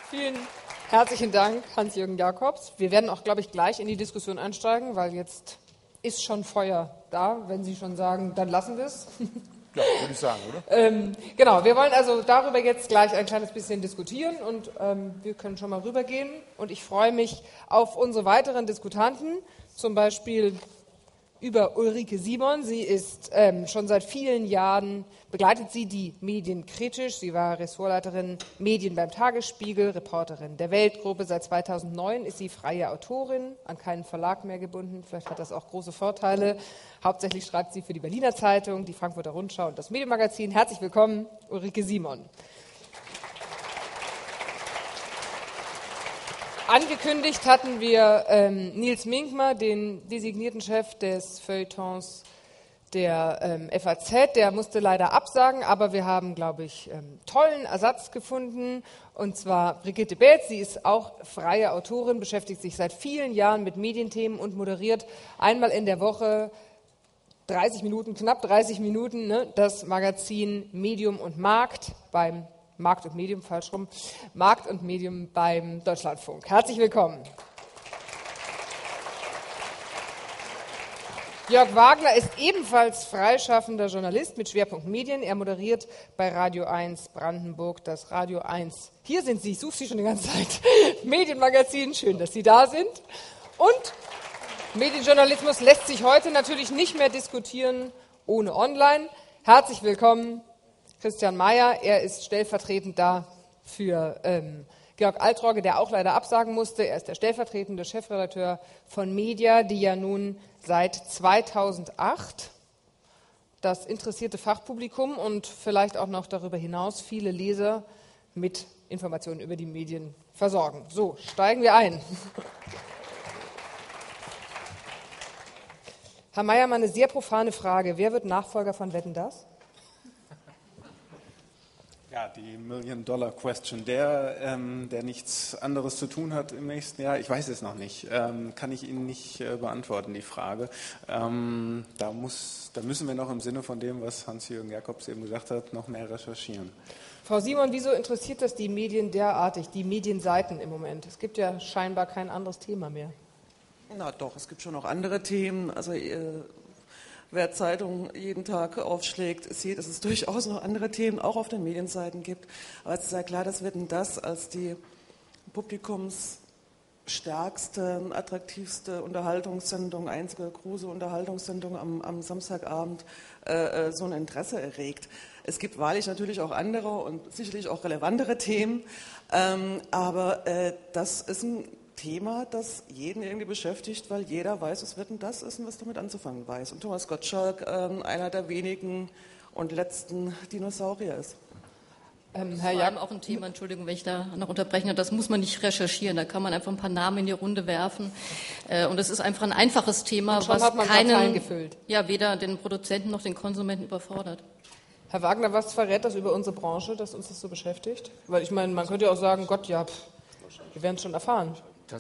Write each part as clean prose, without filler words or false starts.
Vielen herzlichen Dank, Hans-Jürgen Jakobs. Wir werden auch, glaube ich, gleich in die Diskussion einsteigen, weil jetzt ist schon Feuer da. Wenn Sie schon sagen, dann lassen wir es. Ja, würde ich sagen, oder? Genau, wir wollen also darüber jetzt gleich ein kleines bisschen diskutieren und wir können schon mal rübergehen. Und ich freue mich auf unsere weiteren Diskutanten, zum Beispiel über Ulrike Simon. Sie ist schon seit vielen Jahren, begleitet sie die Medien kritisch. Sie war Ressortleiterin Medien beim Tagesspiegel, Reporterin der Weltgruppe. Seit 2009 ist sie freie Autorin, an keinen Verlag mehr gebunden. Vielleicht hat das auch große Vorteile. Hauptsächlich schreibt sie für die Berliner Zeitung, die Frankfurter Rundschau und das Medienmagazin. Herzlich willkommen, Ulrike Simon. Angekündigt hatten wir Nils Minkmar, den designierten Chef des Feuilletons der FAZ. Der musste leider absagen, aber wir haben, glaube ich, tollen Ersatz gefunden. Und zwar Brigitte Beetz. Sie ist auch freie Autorin, beschäftigt sich seit vielen Jahren mit Medienthemen und moderiert einmal in der Woche 30 Minuten, knapp 30 Minuten, das Magazin Medium und Markt beim Markt und Medium, falsch rum, Markt und Medium beim Deutschlandfunk. Herzlich willkommen. Jörg Wagner ist ebenfalls freischaffender Journalist mit Schwerpunkt Medien. Er moderiert bei Radio 1 Brandenburg das Radio 1. Hier sind Sie, ich suche Sie schon die ganze Zeit. Medienmagazin, schön, dass Sie da sind. Und Medienjournalismus lässt sich heute natürlich nicht mehr diskutieren ohne Online. Herzlich willkommen, Christian Mayer. Er ist stellvertretend da für Georg Altrogge, der auch leider absagen musste. Er ist der stellvertretende Chefredakteur von Media, die ja nun seit 2008 das interessierte Fachpublikum und vielleicht auch noch darüber hinaus viele Leser mit Informationen über die Medien versorgen. So, steigen wir ein. Herr Mayer, mal eine sehr profane Frage. Wer wird Nachfolger von Wetten, dass? Ja, die Million-Dollar-Question. Der nichts anderes zu tun hat im nächsten Jahr, ich weiß es noch nicht, kann ich Ihnen nicht beantworten, die Frage. Da müssen wir noch im Sinne von dem, was Hans-Jürgen Jakobs eben gesagt hat, noch mehr recherchieren. Frau Simon, wieso interessiert das die Medien derartig, die Medienseiten im Moment? Es gibt ja scheinbar kein anderes Thema mehr. Na doch, es gibt schon noch andere Themen. Also wer Zeitungen jeden Tag aufschlägt, sieht, dass es durchaus noch andere Themen auch auf den Medienseiten gibt. Aber es ist ja klar, dass Wetten, dass als die publikumsstärkste, attraktivste Unterhaltungssendung, einzige große Unterhaltungssendung am Samstagabend so ein Interesse erregt. Es gibt wahrlich natürlich auch andere und sicherlich auch relevantere Themen, aber das ist ein Thema, das jeden irgendwie beschäftigt, weil jeder weiß, was Wetten, dass ist und was damit anzufangen weiß. Und Thomas Gottschalk einer der wenigen und letzten Dinosaurier ist. Herr Jakob, auch ein Thema, Entschuldigung, wenn ich da noch unterbreche, das muss man nicht recherchieren, da kann man einfach ein paar Namen in die Runde werfen. Und es ist einfach ein einfaches Thema, was weder den Produzenten noch den Konsumenten überfordert. Herr Wagner, was verrät das über unsere Branche, dass uns das so beschäftigt? Weil ich meine, man könnte ja auch sagen, Gott, ja, wir werden es schon erfahren.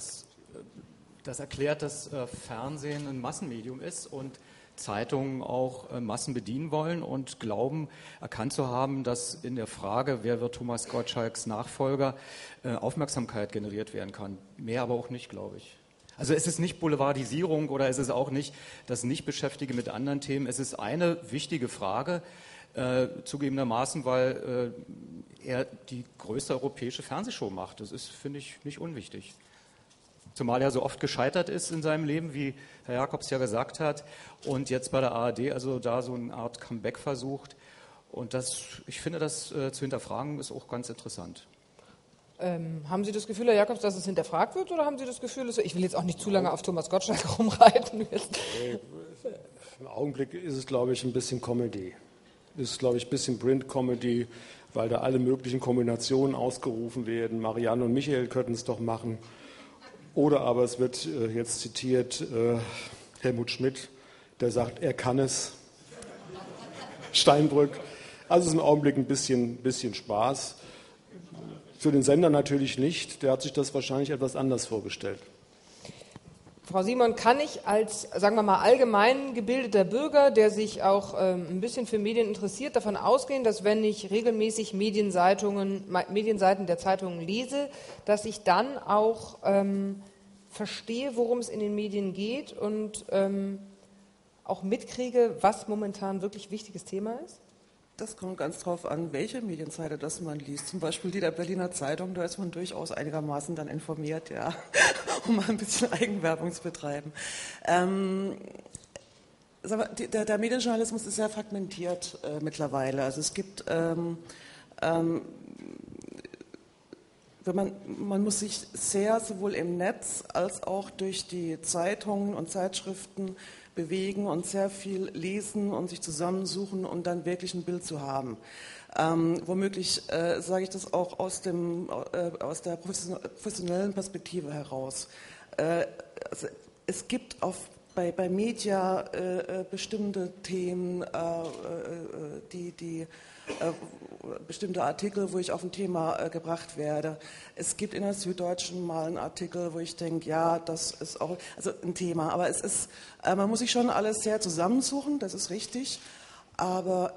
Das erklärt, dass Fernsehen ein Massenmedium ist und Zeitungen auch Massen bedienen wollen und glauben, erkannt zu haben, dass in der Frage, wer wird Thomas Gottschalks Nachfolger, Aufmerksamkeit generiert werden kann. Mehr aber auch nicht, glaube ich. Also es ist nicht Boulevardisierung oder es ist auch nicht das Nichtbeschäftigen mit anderen Themen. Es ist eine wichtige Frage, zugegebenermaßen, weil er die größte europäische Fernsehshow macht. Das ist, finde ich, nicht unwichtig. Zumal er so oft gescheitert ist in seinem Leben, wie Herr Jakobs ja gesagt hat, und jetzt bei der ARD also da so eine Art Comeback versucht. Und ich finde, das zu hinterfragen ist auch ganz interessant. Haben Sie das Gefühl, Herr Jakobs, dass es hinterfragt wird, oder haben Sie das Gefühl, ich will jetzt auch nicht zu lange auf Thomas Gottschalk rumreiten? Im Augenblick ist es, glaube ich, ein bisschen Comedy. Es ist, glaube ich, ein bisschen Print-Comedy, weil da alle möglichen Kombinationen ausgerufen werden. Marianne und Michael könnten es doch machen. Oder aber es wird jetzt zitiert Helmut Schmidt, der sagt, er kann es. Steinbrück. Also es ist im Augenblick ein bisschen Spaß. Für den Sender natürlich nicht. Der hat sich das wahrscheinlich etwas anders vorgestellt. Frau Simon, kann ich als, sagen wir mal, allgemein gebildeter Bürger, der sich auch ein bisschen für Medien interessiert, davon ausgehen, dass wenn ich regelmäßig Medienseiten der Zeitungen lese, dass ich dann auch verstehe, worum es in den Medien geht und auch mitkriege, was momentan wirklich wichtiges Thema ist? Das kommt ganz drauf an, welche Medienseite das man liest. Zum Beispiel die der Berliner Zeitung, da ist man durchaus einigermaßen dann informiert, ja, um mal ein bisschen Eigenwerbung zu betreiben. Der Medienjournalismus ist sehr fragmentiert mittlerweile. Also es gibt, man muss sich sehr sowohl im Netz als auch durch die Zeitungen und Zeitschriften bewegen und sehr viel lesen und sich zusammensuchen, um dann wirklich ein Bild zu haben. Womöglich sage ich das auch aus der professionellen Perspektive heraus. Also es gibt bei Media bestimmte Themen, bestimmte Artikel, wo ich auf ein Thema gebracht werde. Es gibt in der Süddeutschen mal einen Artikel, wo ich denke, ja, das ist auch also ein Thema. Aber es ist, man muss sich schon alles sehr zusammensuchen, das ist richtig. Aber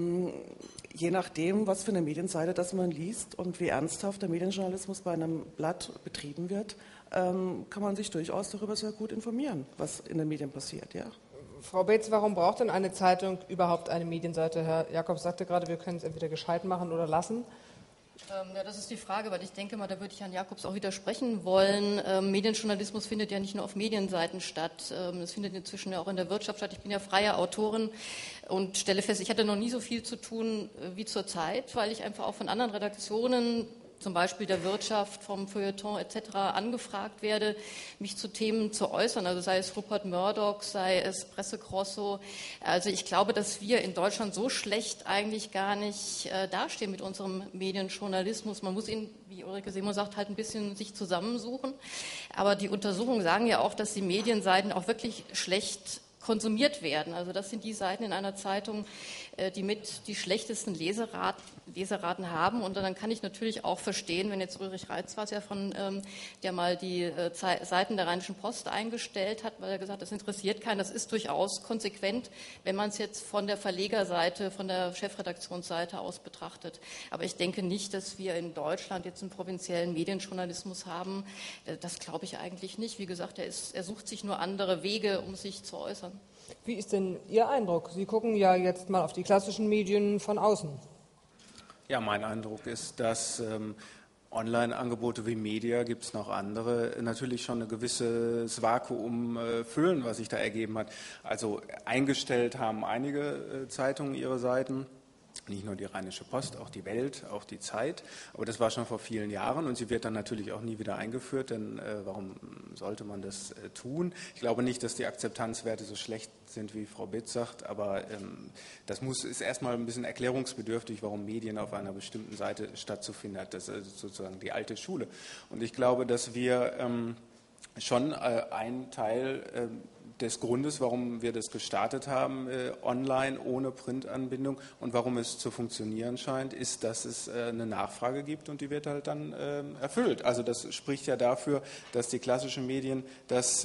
je nachdem, was für eine Medienseite das man liest und wie ernsthaft der Medienjournalismus bei einem Blatt betrieben wird, kann man sich durchaus darüber sehr gut informieren, was in den Medien passiert, ja. Frau Beetz, warum braucht denn eine Zeitung überhaupt eine Medienseite? Herr Jakobs sagte gerade, wir können es entweder gescheit machen oder lassen. Ja, das ist die Frage, weil ich denke mal, da würde ich Herrn Jakobs auch widersprechen wollen. Medienjournalismus findet ja nicht nur auf Medienseiten statt. Es findet inzwischen ja auch in der Wirtschaft statt. Ich bin ja freie Autorin und stelle fest, ich hatte noch nie so viel zu tun wie zurzeit, weil ich einfach auch von anderen Redaktionen, zum Beispiel der Wirtschaft, vom Feuilleton etc. angefragt werde, mich zu Themen zu äußern, also sei es Rupert Murdoch, sei es Presse Grosso. Also ich glaube, dass wir in Deutschland so schlecht eigentlich gar nicht dastehen mit unserem Medienjournalismus. Man muss ihn, wie Ulrike Simon sagt, halt ein bisschen sich zusammensuchen. Aber die Untersuchungen sagen ja auch, dass die Medienseiten auch wirklich schlecht konsumiert werden. Also das sind die Seiten in einer Zeitung, die mit die schlechtesten Leseraten haben. Und dann kann ich natürlich auch verstehen, wenn jetzt Ulrich Reitz war es ja der mal die Seiten der Rheinischen Post eingestellt hat, weil er gesagt hat, das interessiert keinen. Das ist durchaus konsequent, wenn man es jetzt von der Verlegerseite, von der Chefredaktionsseite aus betrachtet. Aber ich denke nicht, dass wir in Deutschland jetzt einen provinziellen Medienjournalismus haben. Das glaube ich eigentlich nicht. Wie gesagt, er sucht sich nur andere Wege, um sich zu äußern. Wie ist denn Ihr Eindruck? Sie gucken ja jetzt mal auf die klassischen Medien von außen. Ja, mein Eindruck ist, dass Online-Angebote wie Media, gibt es noch andere, natürlich schon ein gewisses Vakuum füllen, was sich da ergeben hat. Also eingestellt haben einige Zeitungen ihre Seiten. Nicht nur die Rheinische Post, auch die Welt, auch die Zeit. Aber das war schon vor vielen Jahren und sie wird dann natürlich auch nie wieder eingeführt, denn warum sollte man das tun? Ich glaube nicht, dass die Akzeptanzwerte so schlecht sind, wie Frau Beetz sagt, aber das ist erstmal ein bisschen erklärungsbedürftig, warum Medien auf einer bestimmten Seite stattzufinden hat. Das ist sozusagen die alte Schule. Und ich glaube, dass wir schon einen Teil des Grundes, warum wir das gestartet haben, online, ohne Printanbindung und warum es zu funktionieren scheint, ist, dass es eine Nachfrage gibt und die wird halt dann erfüllt. Also das spricht ja dafür, dass die klassischen Medien das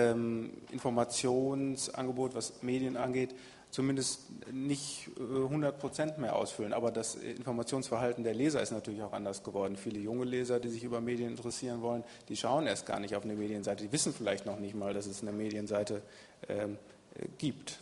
Informationsangebot, was Medien angeht, zumindest nicht 100% mehr ausfüllen. Aber das Informationsverhalten der Leser ist natürlich auch anders geworden. Viele junge Leser, die sich über Medien interessieren wollen, die schauen erst gar nicht auf eine Medienseite. Die wissen vielleicht noch nicht mal, dass es eine Medienseite gibt.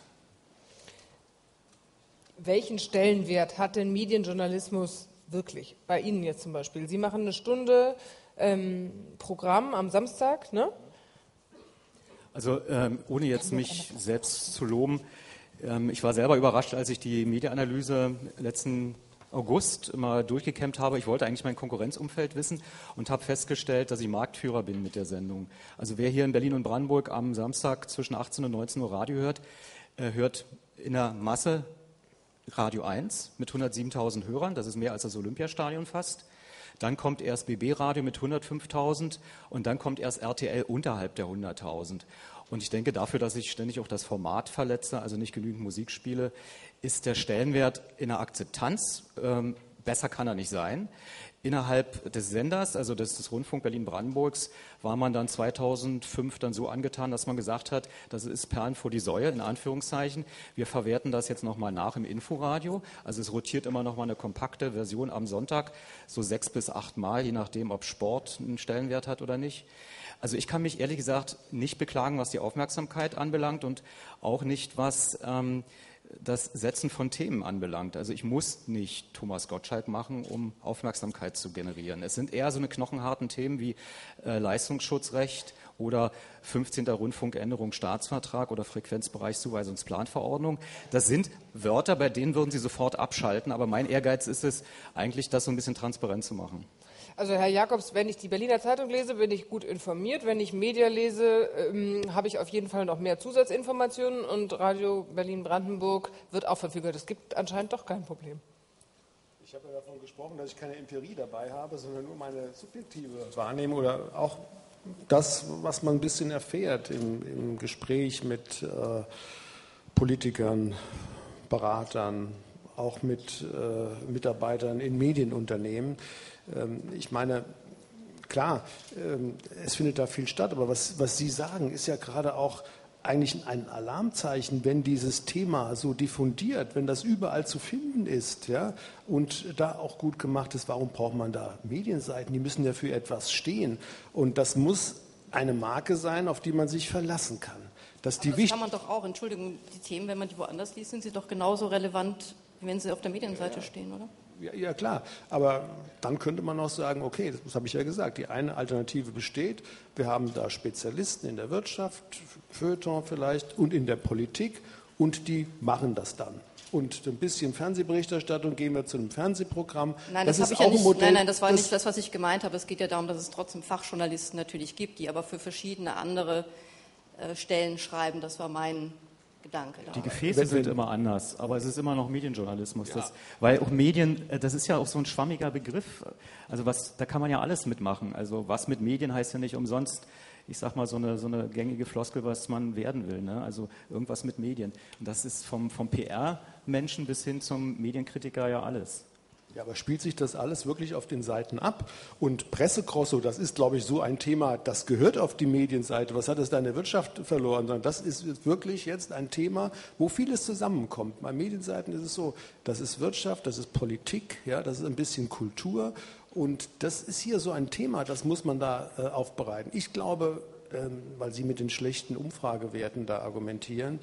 Welchen Stellenwert hat denn Medienjournalismus wirklich? Bei Ihnen jetzt zum Beispiel. Sie machen eine Stunde Programm am Samstag, ne? Also ohne jetzt mich selbst zu loben, ich war selber überrascht, als ich die Medienanalyse letzten August mal durchgekämmt habe. Ich wollte eigentlich mein Konkurrenzumfeld wissen und habe festgestellt, dass ich Marktführer bin mit der Sendung. Also wer hier in Berlin und Brandenburg am Samstag zwischen 18 und 19 Uhr Radio hört, hört in der Masse Radio 1 mit 107.000 Hörern. Das ist mehr als das Olympiastadion fast. Dann kommt erst BB Radio mit 105.000 und dann kommt erst RTL unterhalb der 100.000. Und ich denke, dafür, dass ich ständig auch das Format verletze, also nicht genügend Musik spiele, ist der Stellenwert in der Akzeptanz besser kann er nicht sein. Innerhalb des Senders, also des Rundfunk Berlin-Brandenburgs, war man dann 2005 dann so angetan, dass man gesagt hat, das ist Perlen vor die Säue, in Anführungszeichen. Wir verwerten das jetzt nochmal nach im Inforadio. Also es rotiert immer nochmal eine kompakte Version am Sonntag, so 6 bis 8 Mal, je nachdem, ob Sport einen Stellenwert hat oder nicht. Also ich kann mich ehrlich gesagt nicht beklagen, was die Aufmerksamkeit anbelangt und auch nicht, was das Setzen von Themen anbelangt. Also ich muss nicht Thomas Gottschalk machen, um Aufmerksamkeit zu generieren. Es sind eher so eine knochenharten Themen wie Leistungsschutzrecht oder 15. Rundfunkänderung Staatsvertrag oder Frequenzbereichszuweisungsplanverordnung. Das sind Wörter, bei denen würden Sie sofort abschalten, aber mein Ehrgeiz ist es eigentlich, das so ein bisschen transparent zu machen. Also Herr Jacobs, wenn ich die Berliner Zeitung lese, bin ich gut informiert. Wenn ich Media lese, habe ich auf jeden Fall noch mehr Zusatzinformationen und Radio Berlin-Brandenburg wird auch verfügbar. Es gibt anscheinend doch kein Problem. Ich habe ja davon gesprochen, dass ich keine Empirie dabei habe, sondern nur meine subjektive Wahrnehmung oder auch das, was man ein bisschen erfährt im Gespräch mit Politikern, Beratern, auch mit Mitarbeitern in Medienunternehmen. Ich meine, klar, es findet da viel statt, aber was Sie sagen, ist ja gerade auch eigentlich ein Alarmzeichen, wenn dieses Thema so diffundiert, wenn das überall zu finden ist, ja, und da auch gut gemacht ist. Warum braucht man da Medienseiten? Die müssen ja für etwas stehen. Und das muss eine Marke sein, auf die man sich verlassen kann. Das kann man doch auch, Entschuldigung, die Themen, wenn man die woanders liest, sind sie doch genauso relevant, wie wenn sie auf der Medienseite stehen, oder? Ja, klar, aber dann könnte man auch sagen, okay, das habe ich ja gesagt, die eine Alternative besteht, wir haben da Spezialisten in der Wirtschaft, Feuilleton vielleicht und in der Politik und die machen das dann. Und ein bisschen Fernsehberichterstattung, gehen wir zu einem Fernsehprogramm. Nein, das war nicht das, was ich gemeint habe. Es geht ja darum, dass es trotzdem Fachjournalisten natürlich gibt, die aber für verschiedene andere Stellen schreiben. Das war mein Gedanke. Die Gefäße sind immer anders, aber es ist immer noch Medienjournalismus. Ja. Weil auch Medien, das ist ja auch so ein schwammiger Begriff. Also da kann man ja alles mitmachen. Also was mit Medien heißt ja nicht umsonst, ich sag mal, so eine gängige Floskel, was man werden will. Ne? Also irgendwas mit Medien. Und das ist vom PR-Menschen bis hin zum Medienkritiker ja alles. Ja, aber spielt sich das alles wirklich auf den Seiten ab? Und Pressecrosso, das ist, glaube ich, so ein Thema, das gehört auf die Medienseite. Was hat es da in der Wirtschaft verloren? Sondern das ist wirklich jetzt ein Thema, wo vieles zusammenkommt. Bei Medienseiten ist es so, das ist Wirtschaft, das ist Politik, ja, das ist ein bisschen Kultur. Und das ist hier so ein Thema, das muss man da aufbereiten. Ich glaube, weil Sie mit den schlechten Umfragewerten da argumentieren,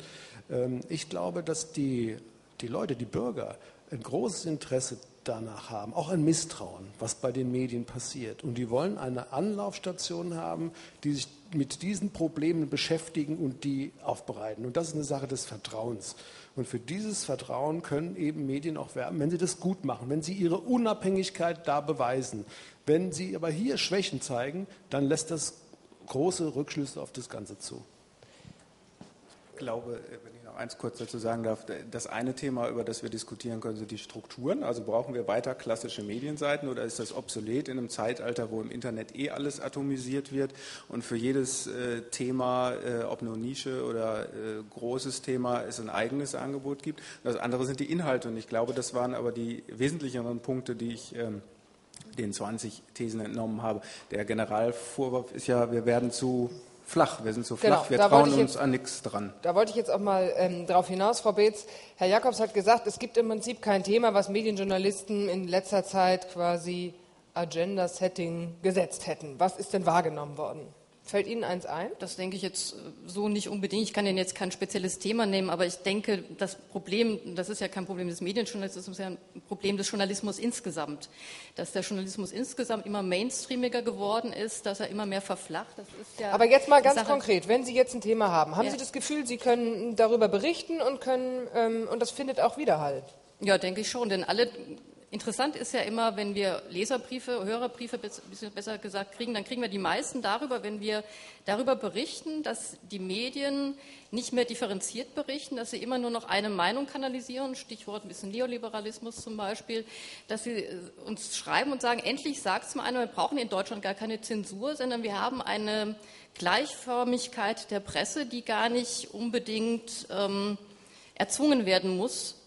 ich glaube, dass die Leute, die Bürger, ein großes Interesse danach haben, auch ein Misstrauen, was bei den Medien passiert. Und die wollen eine Anlaufstation haben, die sich mit diesen Problemen beschäftigen und die aufbereiten. Und das ist eine Sache des Vertrauens. Und für dieses Vertrauen können eben Medien auch werben, wenn sie das gut machen, wenn sie ihre Unabhängigkeit da beweisen. Wenn sie aber hier Schwächen zeigen, dann lässt das große Rückschlüsse auf das Ganze zu. Ich glaube, wenn ich noch eins kurz dazu sagen darf, das eine Thema, über das wir diskutieren können, sind die Strukturen. Also brauchen wir weiter klassische Medienseiten oder ist das obsolet in einem Zeitalter, wo im Internet alles atomisiert wird und für jedes Thema, ob nur Nische oder großes Thema, es ein eigenes Angebot gibt. Das andere sind die Inhalte und ich glaube, das waren aber die wesentlicheren Punkte, die ich den 20 Thesen entnommen habe. Der Generalvorwurf ist ja, wir werden zu flach, wir sind zu flach, wir trauen uns an nichts dran. Da wollte ich jetzt auch mal drauf hinaus, Frau Beetz. Herr Jacobs hat gesagt, es gibt im Prinzip kein Thema, was Medienjournalisten in letzter Zeit quasi Agenda-Setting gesetzt hätten. Was ist denn wahrgenommen worden? Fällt Ihnen eins ein? Das denke ich jetzt so nicht unbedingt. Ich kann Ihnen jetzt kein spezielles Thema nehmen, aber ich denke, das Problem, das ist ja kein Problem des Medienjournalismus, das ist ja ein Problem des Journalismus insgesamt. Dass der Journalismus insgesamt immer mainstreamiger geworden ist, dass er immer mehr verflacht. Das ist ja aber jetzt mal ganz konkret, wenn Sie jetzt ein Thema haben, haben Sie das Gefühl, Sie können darüber berichten und das findet auch Widerhall? Ja, denke ich schon, denn interessant ist ja immer, wenn wir Leserbriefe, Hörerbriefe besser gesagt kriegen, dann kriegen wir die meisten darüber, wenn wir darüber berichten, dass die Medien nicht mehr differenziert berichten, dass sie immer nur noch eine Meinung kanalisieren, Stichwort ein bisschen Neoliberalismus zum Beispiel, dass sie uns schreiben und sagen, endlich sagt es mal einer, wir brauchen in Deutschland gar keine Zensur, sondern wir haben eine Gleichförmigkeit der Presse, die gar nicht unbedingt erzwungen werden muss.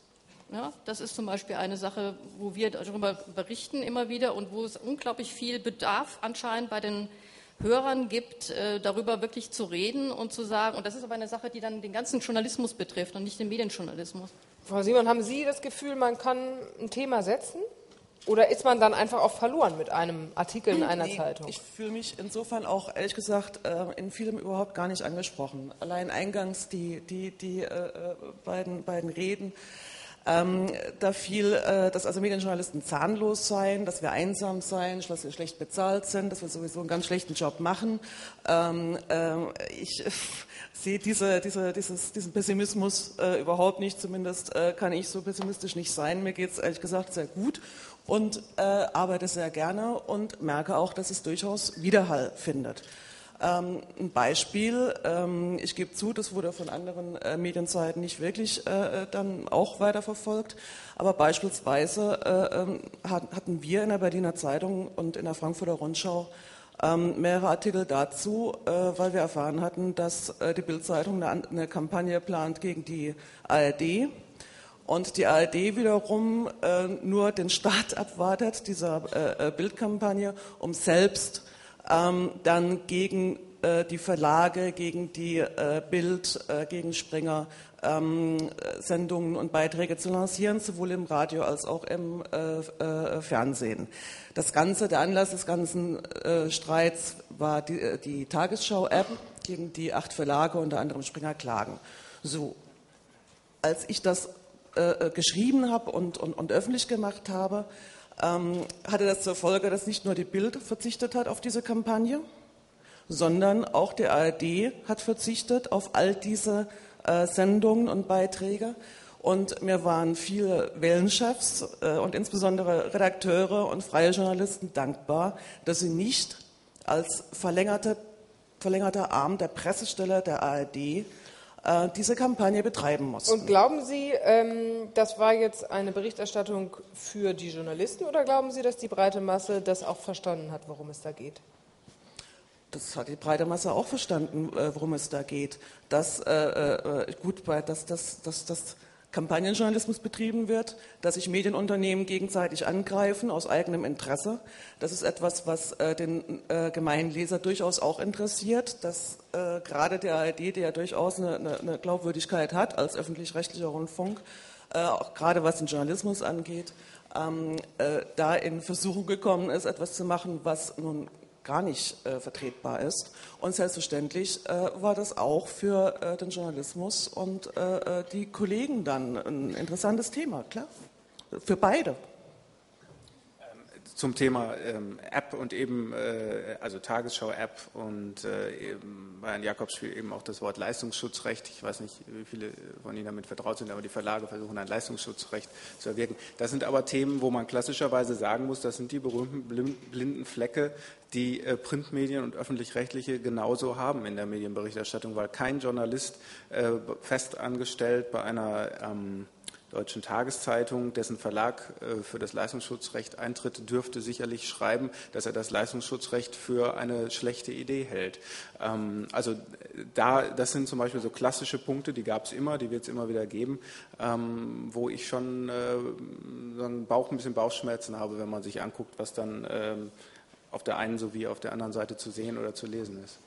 Ja, das ist zum Beispiel eine Sache, wo wir darüber berichten immer wieder und wo es unglaublich viel Bedarf anscheinend bei den Hörern gibt, darüber wirklich zu reden und zu sagen, und das ist aber eine Sache, die dann den ganzen Journalismus betrifft und nicht den Medienjournalismus. Frau Simon, haben Sie das Gefühl, man kann ein Thema setzen? Oder ist man dann einfach auch verloren mit einem Artikel in einer Zeitung? Ich fühle mich insofern auch, ehrlich gesagt, in vielem überhaupt gar nicht angesprochen. Allein eingangs die beiden Reden, da fiel, dass also Medienjournalisten zahnlos seien, dass wir einsam seien, dass wir schlecht bezahlt sind, dass wir sowieso einen ganz schlechten Job machen. Ich sehe diesen Pessimismus überhaupt nicht, zumindest kann ich so pessimistisch nicht sein. Mir geht es ehrlich gesagt sehr gut und arbeite sehr gerne und merke auch, dass es durchaus Widerhall findet. Ein Beispiel, ich gebe zu, das wurde von anderen Medienseiten nicht wirklich dann auch weiterverfolgt, aber beispielsweise hatten wir in der Berliner Zeitung und in der Frankfurter Rundschau mehrere Artikel dazu, weil wir erfahren hatten, dass die Bild-Zeitung eine Kampagne plant gegen die ARD und die ARD wiederum nur den Start abwartet dieser Bild-Kampagne, um selbst dann gegen die Verlage, gegen die Bild, gegen Springer Sendungen und Beiträge zu lancieren, sowohl im Radio als auch im Fernsehen. Der Anlass des ganzen Streits war die Tagesschau-App, gegen die 8 Verlage, unter anderem Springer, klagen. So, als ich das geschrieben habe und öffentlich gemacht habe, hatte das zur Folge, dass nicht nur die Bild verzichtet hat auf diese Kampagne, sondern auch die ARD hat verzichtet auf all diese Sendungen und Beiträge. Und mir waren viele Wellenchefs und insbesondere Redakteure und freie Journalisten dankbar, dass sie nicht als verlängerter Arm der Pressestelle der ARD diese Kampagne betreiben mussten. Und glauben Sie, das war jetzt eine Berichterstattung für die Journalisten oder glauben Sie, dass die breite Masse das auch verstanden hat, worum es da geht? Das hat die breite Masse auch verstanden, worum es da geht. Dass Kampagnenjournalismus betrieben wird, dass sich Medienunternehmen gegenseitig angreifen aus eigenem Interesse. Das ist etwas, was den gemeinen Leser durchaus auch interessiert, dass gerade der ARD, die ja durchaus eine Glaubwürdigkeit hat als öffentlich-rechtlicher Rundfunk, auch gerade was den Journalismus angeht, da in Versuchung gekommen ist, etwas zu machen, was nun gar nicht vertretbar ist. Und selbstverständlich war das auch für den Journalismus und die Kollegen dann ein interessantes Thema, klar, für beide. Zum Thema App und eben, also Tagesschau-App und bei Herrn Jakobs spielt eben auch das Wort Leistungsschutzrecht. Ich weiß nicht, wie viele von Ihnen damit vertraut sind, aber die Verlage versuchen ein Leistungsschutzrecht zu erwirken. Das sind aber Themen, wo man klassischerweise sagen muss, das sind die berühmten blinden Flecke, die Printmedien und öffentlich-rechtliche genauso haben in der Medienberichterstattung, weil kein Journalist festangestellt bei einer Deutschen Tageszeitung, dessen Verlag für das Leistungsschutzrecht eintritt, dürfte sicherlich schreiben, dass er das Leistungsschutzrecht für eine schlechte Idee hält. Also das sind zum Beispiel so klassische Punkte, die gab es immer, die wird es immer wieder geben, wo ich schon ein bisschen Bauchschmerzen habe, wenn man sich anguckt, was dann auf der einen sowie auf der anderen Seite zu sehen oder zu lesen ist.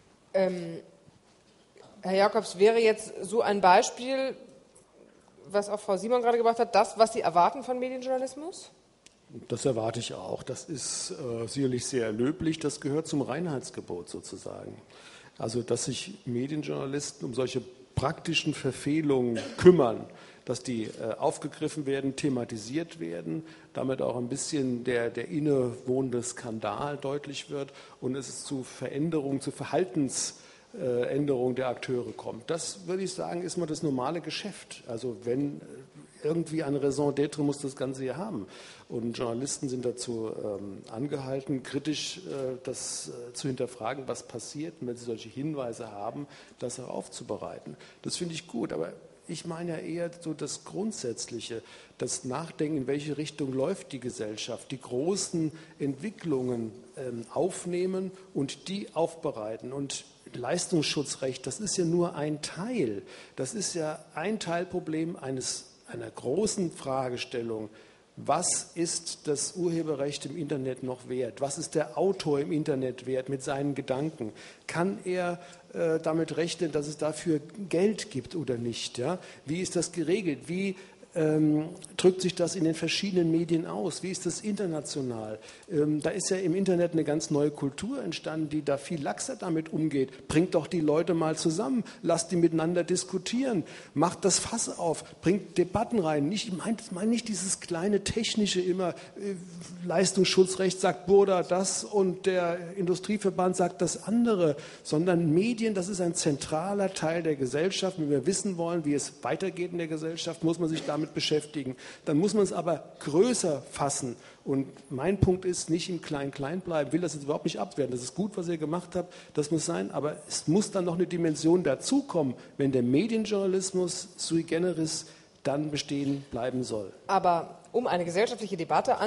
Herr Jakobs, wäre jetzt so ein Beispiel, was auch Frau Simon gerade gebracht hat, das, was Sie erwarten von Medienjournalismus? Das erwarte ich auch. Das ist sicherlich sehr löblich. Das gehört zum Reinheitsgebot sozusagen. Also, dass sich Medienjournalisten um solche praktischen Verfehlungen kümmern, dass die aufgegriffen werden, thematisiert werden, damit auch ein bisschen der innewohnende Skandal deutlich wird und es zu Veränderungen, zu Verhaltensänderung der Akteure kommt. Das, würde ich sagen, ist mal das normale Geschäft. Also wenn irgendwie eine Raison d'être muss das Ganze hier haben. Und Journalisten sind dazu angehalten, kritisch das zu hinterfragen, was passiert, und wenn sie solche Hinweise haben, das auch aufzubereiten. Das finde ich gut, aber ich meine ja eher so das Grundsätzliche, das Nachdenken, in welche Richtung läuft die Gesellschaft, die großen Entwicklungen aufnehmen und die aufbereiten. Und Leistungsschutzrecht, das ist ja nur ein Teil. Das ist ja ein Teilproblem einer einer großen Fragestellung, was ist das Urheberrecht im Internet noch wert? Was ist der Autor im Internet wert mit seinen Gedanken? Kann er damit rechnen, dass es dafür Geld gibt oder nicht? Ja? Wie ist das geregelt? Wie drückt sich das in den verschiedenen Medien aus? Wie ist das international? Da ist ja im Internet eine ganz neue Kultur entstanden, die da viel laxer damit umgeht. Bringt doch die Leute mal zusammen, lasst die miteinander diskutieren, macht das Fass auf, bringt Debatten rein. Ich meine nicht dieses kleine technische immer, Leistungsschutzrecht sagt Burda das und der Industrieverband sagt das andere, sondern Medien, das ist ein zentraler Teil der Gesellschaft. Wenn wir wissen wollen, wie es weitergeht in der Gesellschaft, muss man sich damit beschäftigen. Dann muss man es aber größer fassen. Und mein Punkt ist, nicht im Klein-Klein bleiben. Ich will das jetzt überhaupt nicht abwerten. Das ist gut, was ihr gemacht habt. Das muss sein. Aber es muss dann noch eine Dimension dazukommen, wenn der Medienjournalismus sui generis dann bestehen bleiben soll. Aber um eine gesellschaftliche Debatte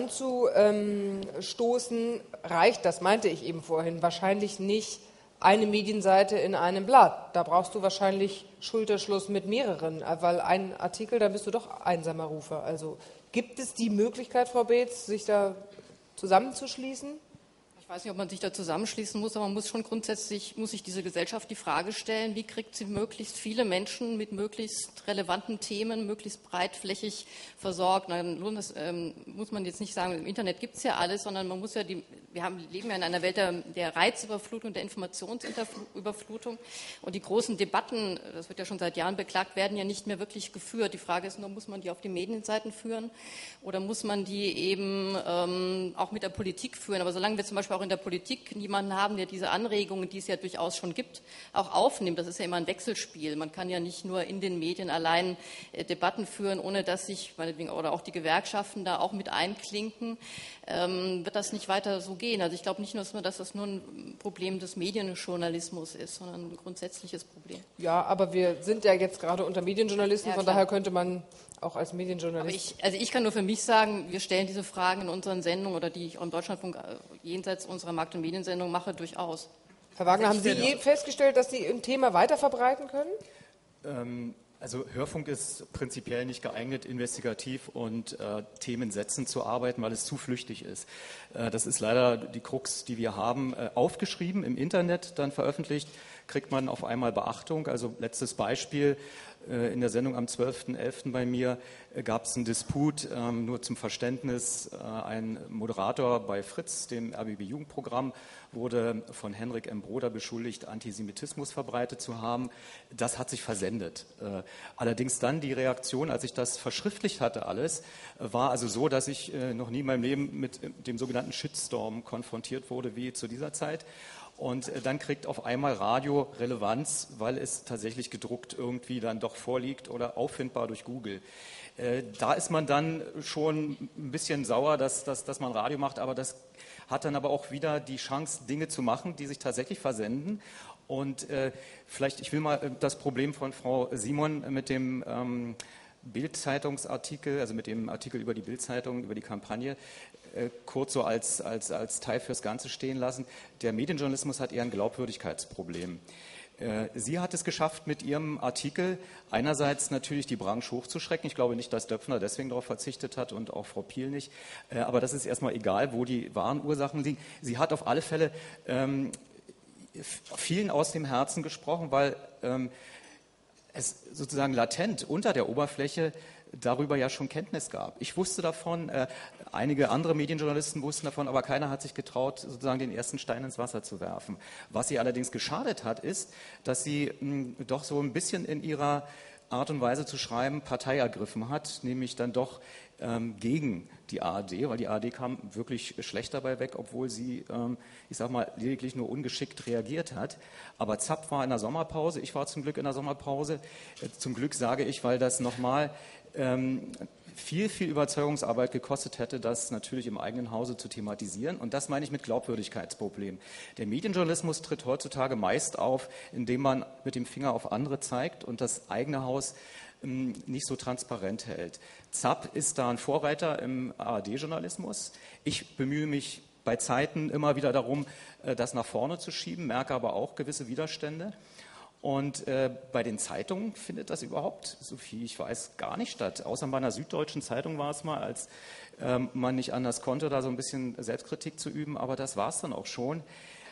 anzustoßen, reicht, das meinte ich eben vorhin, wahrscheinlich nicht eine Medienseite in einem Blatt. Da brauchst du wahrscheinlich Schulterschluss mit mehreren, weil ein Artikel, da bist du doch einsamer Rufer. Also gibt es die Möglichkeit, Frau Beetz, sich da zusammenzuschließen? Ich weiß nicht, ob man sich da zusammenschließen muss, aber man muss schon grundsätzlich, muss sich diese Gesellschaft die Frage stellen, wie kriegt sie möglichst viele Menschen mit möglichst relevanten Themen, möglichst breitflächig versorgt. Das muss man jetzt nicht sagen, im Internet gibt es ja alles, sondern man muss ja, leben ja in einer Welt der Reizüberflutung, der Informationsüberflutung und die großen Debatten, das wird ja schon seit Jahren beklagt, werden ja nicht mehr wirklich geführt. Die Frage ist nur, muss man die auf den Medienseiten führen oder muss man die eben auch mit der Politik führen? Aber solange wir zum Beispiel auch in der Politik niemanden haben, der diese Anregungen, die es ja durchaus schon gibt, auch aufnimmt. Das ist ja immer ein Wechselspiel. Man kann ja nicht nur in den Medien allein Debatten führen, ohne dass sich, oder auch die Gewerkschaften da auch mit einklinken, wird das nicht weiter so gehen. Also ich glaube nicht nur, dass das nur ein Problem des Medienjournalismus ist, sondern ein grundsätzliches Problem. Ja, aber wir sind ja jetzt gerade unter Medienjournalisten, von daher könnte man auch als Medienjournalist... Ich kann nur für mich sagen, wir stellen diese Fragen in unseren Sendungen oder die ich auch im Deutschlandfunk jenseits unserer Markt- und Mediensendung mache, durchaus. Herr Wagner, haben Sie festgestellt, dass Sie ein Thema weiter verbreiten können? Also Hörfunk ist prinzipiell nicht geeignet, investigativ und themensetzend zu arbeiten, weil es zu flüchtig ist. Das ist leider die Krux, die wir haben. Aufgeschrieben, im Internet dann veröffentlicht, kriegt man auf einmal Beachtung. Also letztes Beispiel, in der Sendung am 12.11. bei mir gab es einen Disput, nur zum Verständnis, ein Moderator bei Fritz, dem RBB-Jugendprogramm, wurde von Henrik M. Broder beschuldigt, Antisemitismus verbreitet zu haben. Das hat sich versendet. Allerdings dann die Reaktion, als ich das verschriftlicht hatte alles, war also so, dass ich noch nie in meinem Leben mit dem sogenannten Shitstorm konfrontiert wurde wie zu dieser Zeit. Und dann kriegt auf einmal Radio Relevanz, weil es tatsächlich gedruckt irgendwie dann doch vorliegt oder auffindbar durch Google. Da ist man dann schon ein bisschen sauer, dass man Radio macht, aber das hat dann aber auch wieder die Chance, Dinge zu machen, die sich tatsächlich versenden. Und vielleicht, ich will mal das Problem von Frau Simon mit dem Bild-Zeitungsartikel, also mit dem Artikel über die Bild-Zeitung, über die Kampagne, kurz so als Teil fürs Ganze stehen lassen. Der Medienjournalismus hat eher ein Glaubwürdigkeitsproblem. Sie hat es geschafft, mit ihrem Artikel einerseits natürlich die Branche hochzuschrecken. Ich glaube nicht, dass Döpfner deswegen darauf verzichtet hat und auch Frau Piel nicht. Aber das ist erstmal egal, wo die wahren Ursachen liegen. Sie hat auf alle Fälle vielen aus dem Herzen gesprochen, weil es sozusagen latent unter der Oberfläche darüber ja schon Kenntnis gab. Ich wusste davon, einige andere Medienjournalisten wussten davon, aber keiner hat sich getraut, sozusagen den ersten Stein ins Wasser zu werfen. Was ihr allerdings geschadet hat, ist, dass sie doch so ein bisschen in ihrer Art und Weise zu schreiben Partei ergriffen hat, nämlich dann doch gegen die ARD, weil die ARD kam wirklich schlecht dabei weg, obwohl sie, ich sag mal, lediglich nur ungeschickt reagiert hat. Aber Zapp war in der Sommerpause, ich war zum Glück in der Sommerpause. Zum Glück sage ich, weil das nochmal viel Überzeugungsarbeit gekostet hätte, das natürlich im eigenen Hause zu thematisieren. Und das meine ich mit Glaubwürdigkeitsproblem. Der Medienjournalismus tritt heutzutage meist auf, indem man mit dem Finger auf andere zeigt und das eigene Haus nicht so transparent hält. Zapp ist da ein Vorreiter im ARD-Journalismus. Ich bemühe mich bei Zeiten immer wieder darum, das nach vorne zu schieben, merke aber auch gewisse Widerstände. Und bei den Zeitungen findet das überhaupt, so viel ich weiß, gar nicht statt. Außer bei einer Süddeutschen Zeitung war es mal, als man nicht anders konnte, da so ein bisschen Selbstkritik zu üben, aber das war es dann auch schon.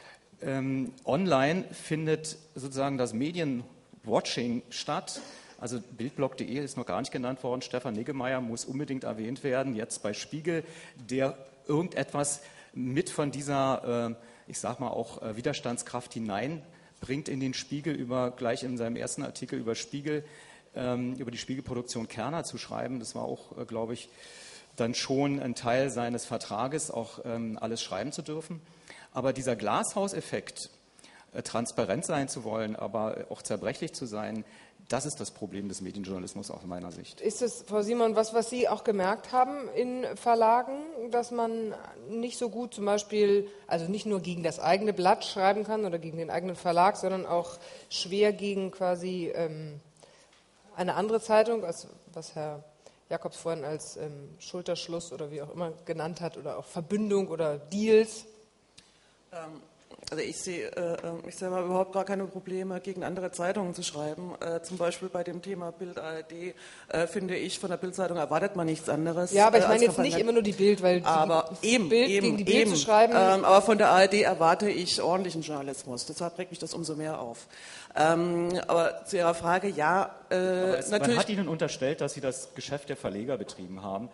Online findet sozusagen das Medienwatching statt. Also Bildblog.de ist noch gar nicht genannt worden. Stefan Niggemeier muss unbedingt erwähnt werden, jetzt bei Spiegel, der irgendetwas mit von dieser, ich sag mal auch Widerstandskraft hineinbringt in den Spiegel, gleich in seinem ersten Artikel über Spiegel, über die Spiegelproduktion Kerner zu schreiben. Das war auch, glaube ich, dann schon ein Teil seines Vertrages, auch alles schreiben zu dürfen. Aber dieser Glashauseffekt, transparent sein zu wollen, aber auch zerbrechlich zu sein, das ist das Problem des Medienjournalismus aus meiner Sicht. Ist es, Frau Simon, was Sie auch gemerkt haben in Verlagen, dass man nicht so gut zum Beispiel, also nicht nur gegen das eigene Blatt schreiben kann oder gegen den eigenen Verlag, sondern auch schwer gegen quasi eine andere Zeitung, was Herr Jakobs vorhin als Schulterschluss oder wie auch immer genannt hat, oder auch Verbündung oder Deals? Also ich sehe mal überhaupt gar keine Probleme, gegen andere Zeitungen zu schreiben. Zum Beispiel bei dem Thema Bild ARD finde ich, von der Bild-Zeitung erwartet man nichts anderes. Ja, aber ich meine jetzt nicht immer nur die Bild, weil gegen die Bild zu schreiben. Aber von der ARD erwarte ich ordentlichen Journalismus. Deshalb regt mich das umso mehr auf. Aber zu Ihrer Frage, ja, natürlich. Man hat Ihnen unterstellt, dass Sie das Geschäft der Verleger betrieben haben.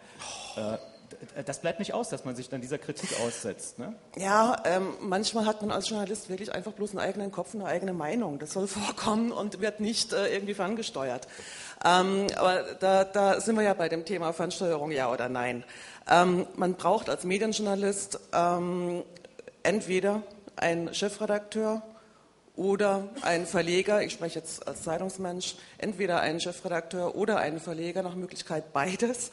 Das bleibt nicht aus, dass man sich dann dieser Kritik aussetzt. Ne? Ja, manchmal hat man als Journalist wirklich einfach bloß einen eigenen Kopf, eine eigene Meinung. Das soll vorkommen und wird nicht irgendwie ferngesteuert. Aber da sind wir ja bei dem Thema Fernsteuerung, ja oder nein. Man braucht als Medienjournalist entweder einen Chefredakteur oder einen Verleger, ich spreche jetzt als Zeitungsmensch, entweder einen Chefredakteur oder einen Verleger, nach Möglichkeit beides,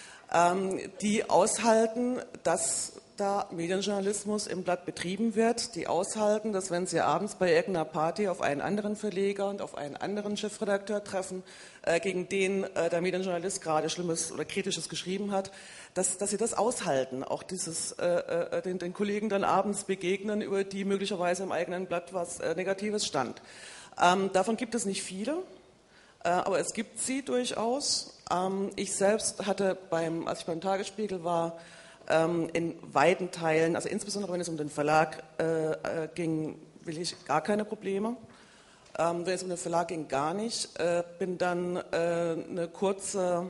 die aushalten, dass da Medienjournalismus im Blatt betrieben wird, die aushalten, dass wenn sie abends bei irgendeiner Party auf einen anderen Verleger und auf einen anderen Chefredakteur treffen, gegen den der Medienjournalist gerade Schlimmes oder Kritisches geschrieben hat, dass sie das aushalten, auch dieses den Kollegen dann abends begegnen, über die möglicherweise im eigenen Blatt was Negatives stand. Davon gibt es nicht viele, aber es gibt sie durchaus. Ich selbst hatte, als ich beim Tagesspiegel war, in weiten Teilen, also insbesondere wenn es um den Verlag ging, wirklich gar keine Probleme. Wenn es um den Verlag ging, gar nicht. Bin dann eine kurze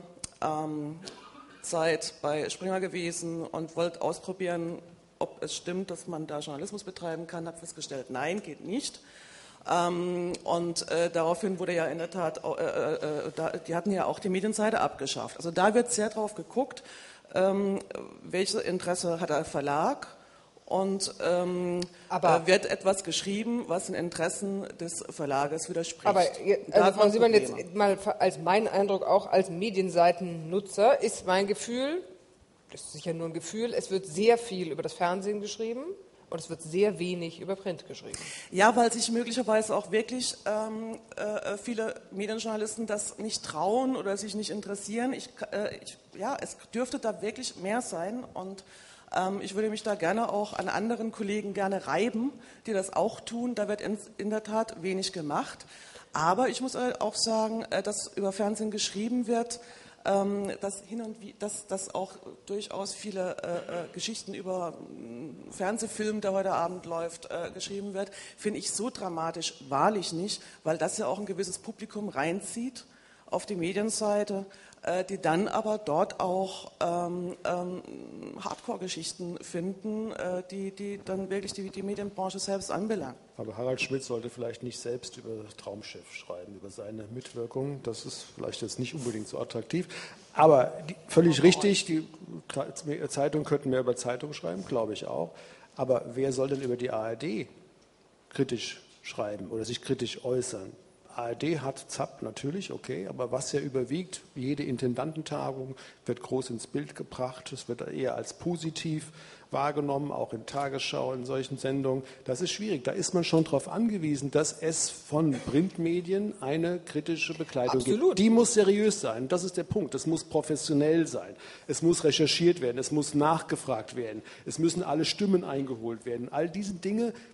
Zeit bei Springer gewesen und wollte ausprobieren, ob es stimmt, dass man da Journalismus betreiben kann. Habe festgestellt, nein, geht nicht. Und daraufhin wurde ja in der Tat, die hatten ja auch die Medienseite abgeschafft. Also da wird sehr drauf geguckt, welches Interesse hat der Verlag und wird etwas geschrieben, was den Interessen des Verlages widerspricht. Aber also Frau Simon, jetzt mal als mein Eindruck auch als Medienseitennutzer ist mein Gefühl, das ist sicher nur ein Gefühl, es wird sehr viel über das Fernsehen geschrieben. Und es wird sehr wenig über Print geschrieben. Ja, weil sich möglicherweise auch wirklich viele Medienjournalisten das nicht trauen oder sich nicht interessieren. Es dürfte da wirklich mehr sein. Und ich würde mich da gerne auch an anderen Kollegen gerne reiben, die das auch tun. Da wird in der Tat wenig gemacht. Aber ich muss auch sagen, dass über Fernsehen geschrieben wird, dass auch durchaus viele Geschichten über Fernsehfilm, der heute Abend läuft, geschrieben wird, finde ich so dramatisch wahrlich nicht, weil das ja auch ein gewisses Publikum reinzieht auf die Medienseite, die dann aber dort auch Hardcore-Geschichten finden, die dann wirklich die Medienbranche selbst anbelangen. Aber Harald Schmidt sollte vielleicht nicht selbst über Traumschiff schreiben, über seine Mitwirkung. Das ist vielleicht jetzt nicht unbedingt so attraktiv. Aber völlig richtig, die Zeitungen könnten mehr über Zeitungen schreiben, glaube ich auch. Aber wer soll denn über die ARD kritisch schreiben oder sich kritisch äußern? ARD hat ZAP natürlich, okay, aber was ja überwiegt, jede Intendantentagung wird groß ins Bild gebracht, es wird eher als positiv wahrgenommen, auch in Tagesschau, in solchen Sendungen. Das ist schwierig, da ist man schon darauf angewiesen, dass es von Printmedien eine kritische Begleitung gibt. Die muss seriös sein, das ist der Punkt, es muss professionell sein, es muss recherchiert werden, es muss nachgefragt werden, es müssen alle Stimmen eingeholt werden, all diese Dinge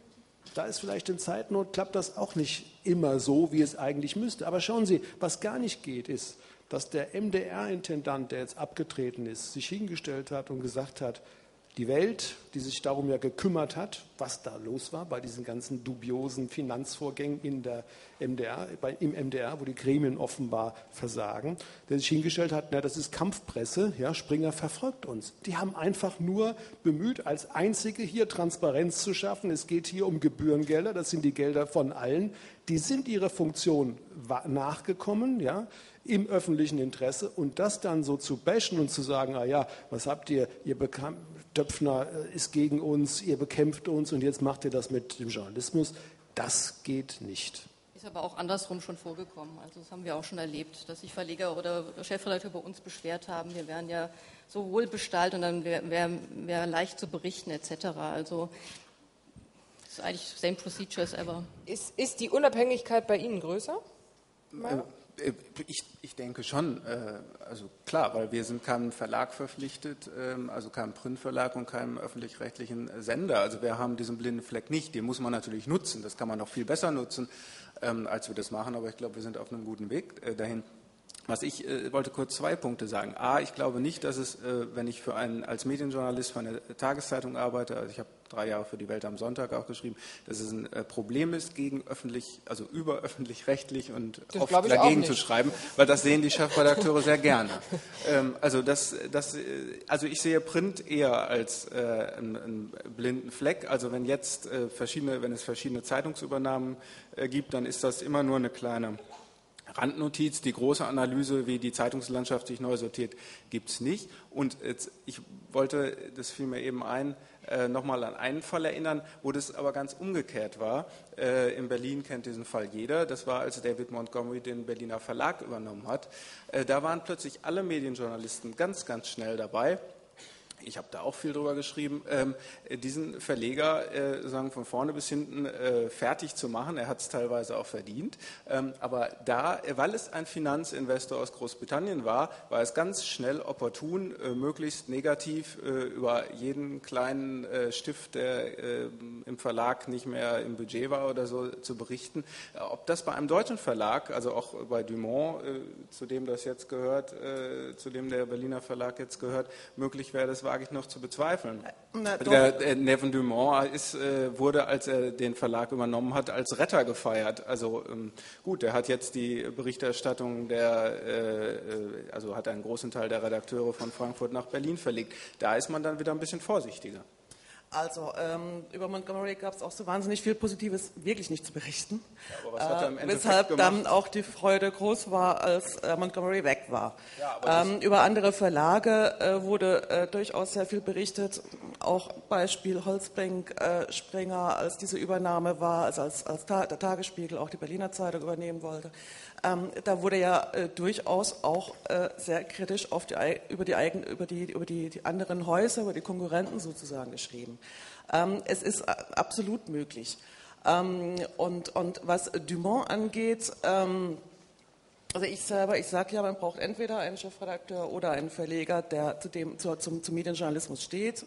Da ist vielleicht in Zeitnot, klappt das auch nicht immer so, wie es eigentlich müsste. Aber schauen Sie, was gar nicht geht, ist, dass der MDR-Intendant, der jetzt abgetreten ist, sich hingestellt hat und gesagt hat, die Welt, die sich darum ja gekümmert hat, was da los war bei diesen ganzen dubiosen Finanzvorgängen im MDR, wo die Gremien offenbar versagen, der sich hingestellt hat, na, das ist Kampfpresse, ja, Springer verfolgt uns. Die haben einfach nur bemüht, als Einzige hier Transparenz zu schaffen. Es geht hier um Gebührengelder, das sind die Gelder von allen. Die sind ihrer Funktion nachgekommen, ja, im öffentlichen Interesse, und das dann so zu bashen und zu sagen, ah ja, was habt ihr Döpfner ist gegen uns, ihr bekämpft uns und jetzt macht ihr das mit dem Journalismus, das geht nicht. Ist aber auch andersrum schon vorgekommen. Also das haben wir auch schon erlebt, dass sich Verleger oder Chefredakteur bei uns beschwert haben, wir wären ja so wohlbestallt und dann wäre leicht zu berichten etc. Also das ist eigentlich same procedure as ever. Ist die Unabhängigkeit bei Ihnen größer? Ich denke schon, also klar, weil wir sind keinem Verlag verpflichtet, also keinem Printverlag und keinem öffentlich-rechtlichen Sender. Also wir haben diesen blinden Fleck nicht, den muss man natürlich nutzen, das kann man noch viel besser nutzen, als wir das machen, aber ich glaube, wir sind auf einem guten Weg dahin. Ich wollte kurz 2 Punkte sagen. A, ich glaube nicht, dass es, wenn ich als Medienjournalist für eine Tageszeitung arbeite, also ich habe 3 Jahre für die Welt am Sonntag auch geschrieben, dass es ein Problem ist, über öffentlich-rechtlich und oft dagegen zu schreiben, weil das sehen die Chefredakteure sehr gerne. Also ich sehe Print eher als einen blinden Fleck. Also wenn es verschiedene Zeitungsübernahmen gibt, dann ist das immer nur eine kleine Randnotiz, die große Analyse, wie die Zeitungslandschaft sich neu sortiert, gibt es nicht. Und ich wollte, das fiel mir eben ein, nochmal an einen Fall erinnern, wo das aber ganz umgekehrt war. In Berlin kennt diesen Fall jeder. Das war, als David Montgomery den Berliner Verlag übernommen hat. Da waren plötzlich alle Medienjournalisten ganz, ganz schnell dabei. Ich habe da auch viel drüber geschrieben, diesen Verleger von vorne bis hinten fertig zu machen. Er hat es teilweise auch verdient. Aber weil es ein Finanzinvestor aus Großbritannien war es ganz schnell opportun, möglichst negativ über jeden kleinen Stift, der im Verlag nicht mehr im Budget war oder so, zu berichten. Ob das bei einem deutschen Verlag, also auch bei Dumont, zu dem das jetzt gehört, zu dem der Berliner Verlag jetzt gehört, möglich wäre, das wage ich noch zu bezweifeln. Der Neven Dumont wurde, als er den Verlag übernommen hat, als Retter gefeiert. Also gut, er hat jetzt die Berichterstattung hat einen großen Teil der Redakteure von Frankfurt nach Berlin verlegt. Da ist man dann wieder ein bisschen vorsichtiger. Also über Montgomery gab es auch so wahnsinnig viel Positives wirklich nicht zu berichten, ja, aber was hat er im Endeffekt weshalb gemacht? Dann auch die Freude groß war, als Montgomery weg war. Ja, über andere Verlage wurde durchaus sehr viel berichtet, auch Beispiel Holzbrink, Springer, als diese Übernahme war, also als der Tagesspiegel auch die Berliner Zeitung übernehmen wollte. Da wurde ja durchaus auch sehr kritisch über die anderen Häuser, über die Konkurrenten sozusagen geschrieben. Es ist absolut möglich. Und was Dumont angeht, also ich sage ja, man braucht entweder einen Chefredakteur oder einen Verleger, der zum Medienjournalismus steht.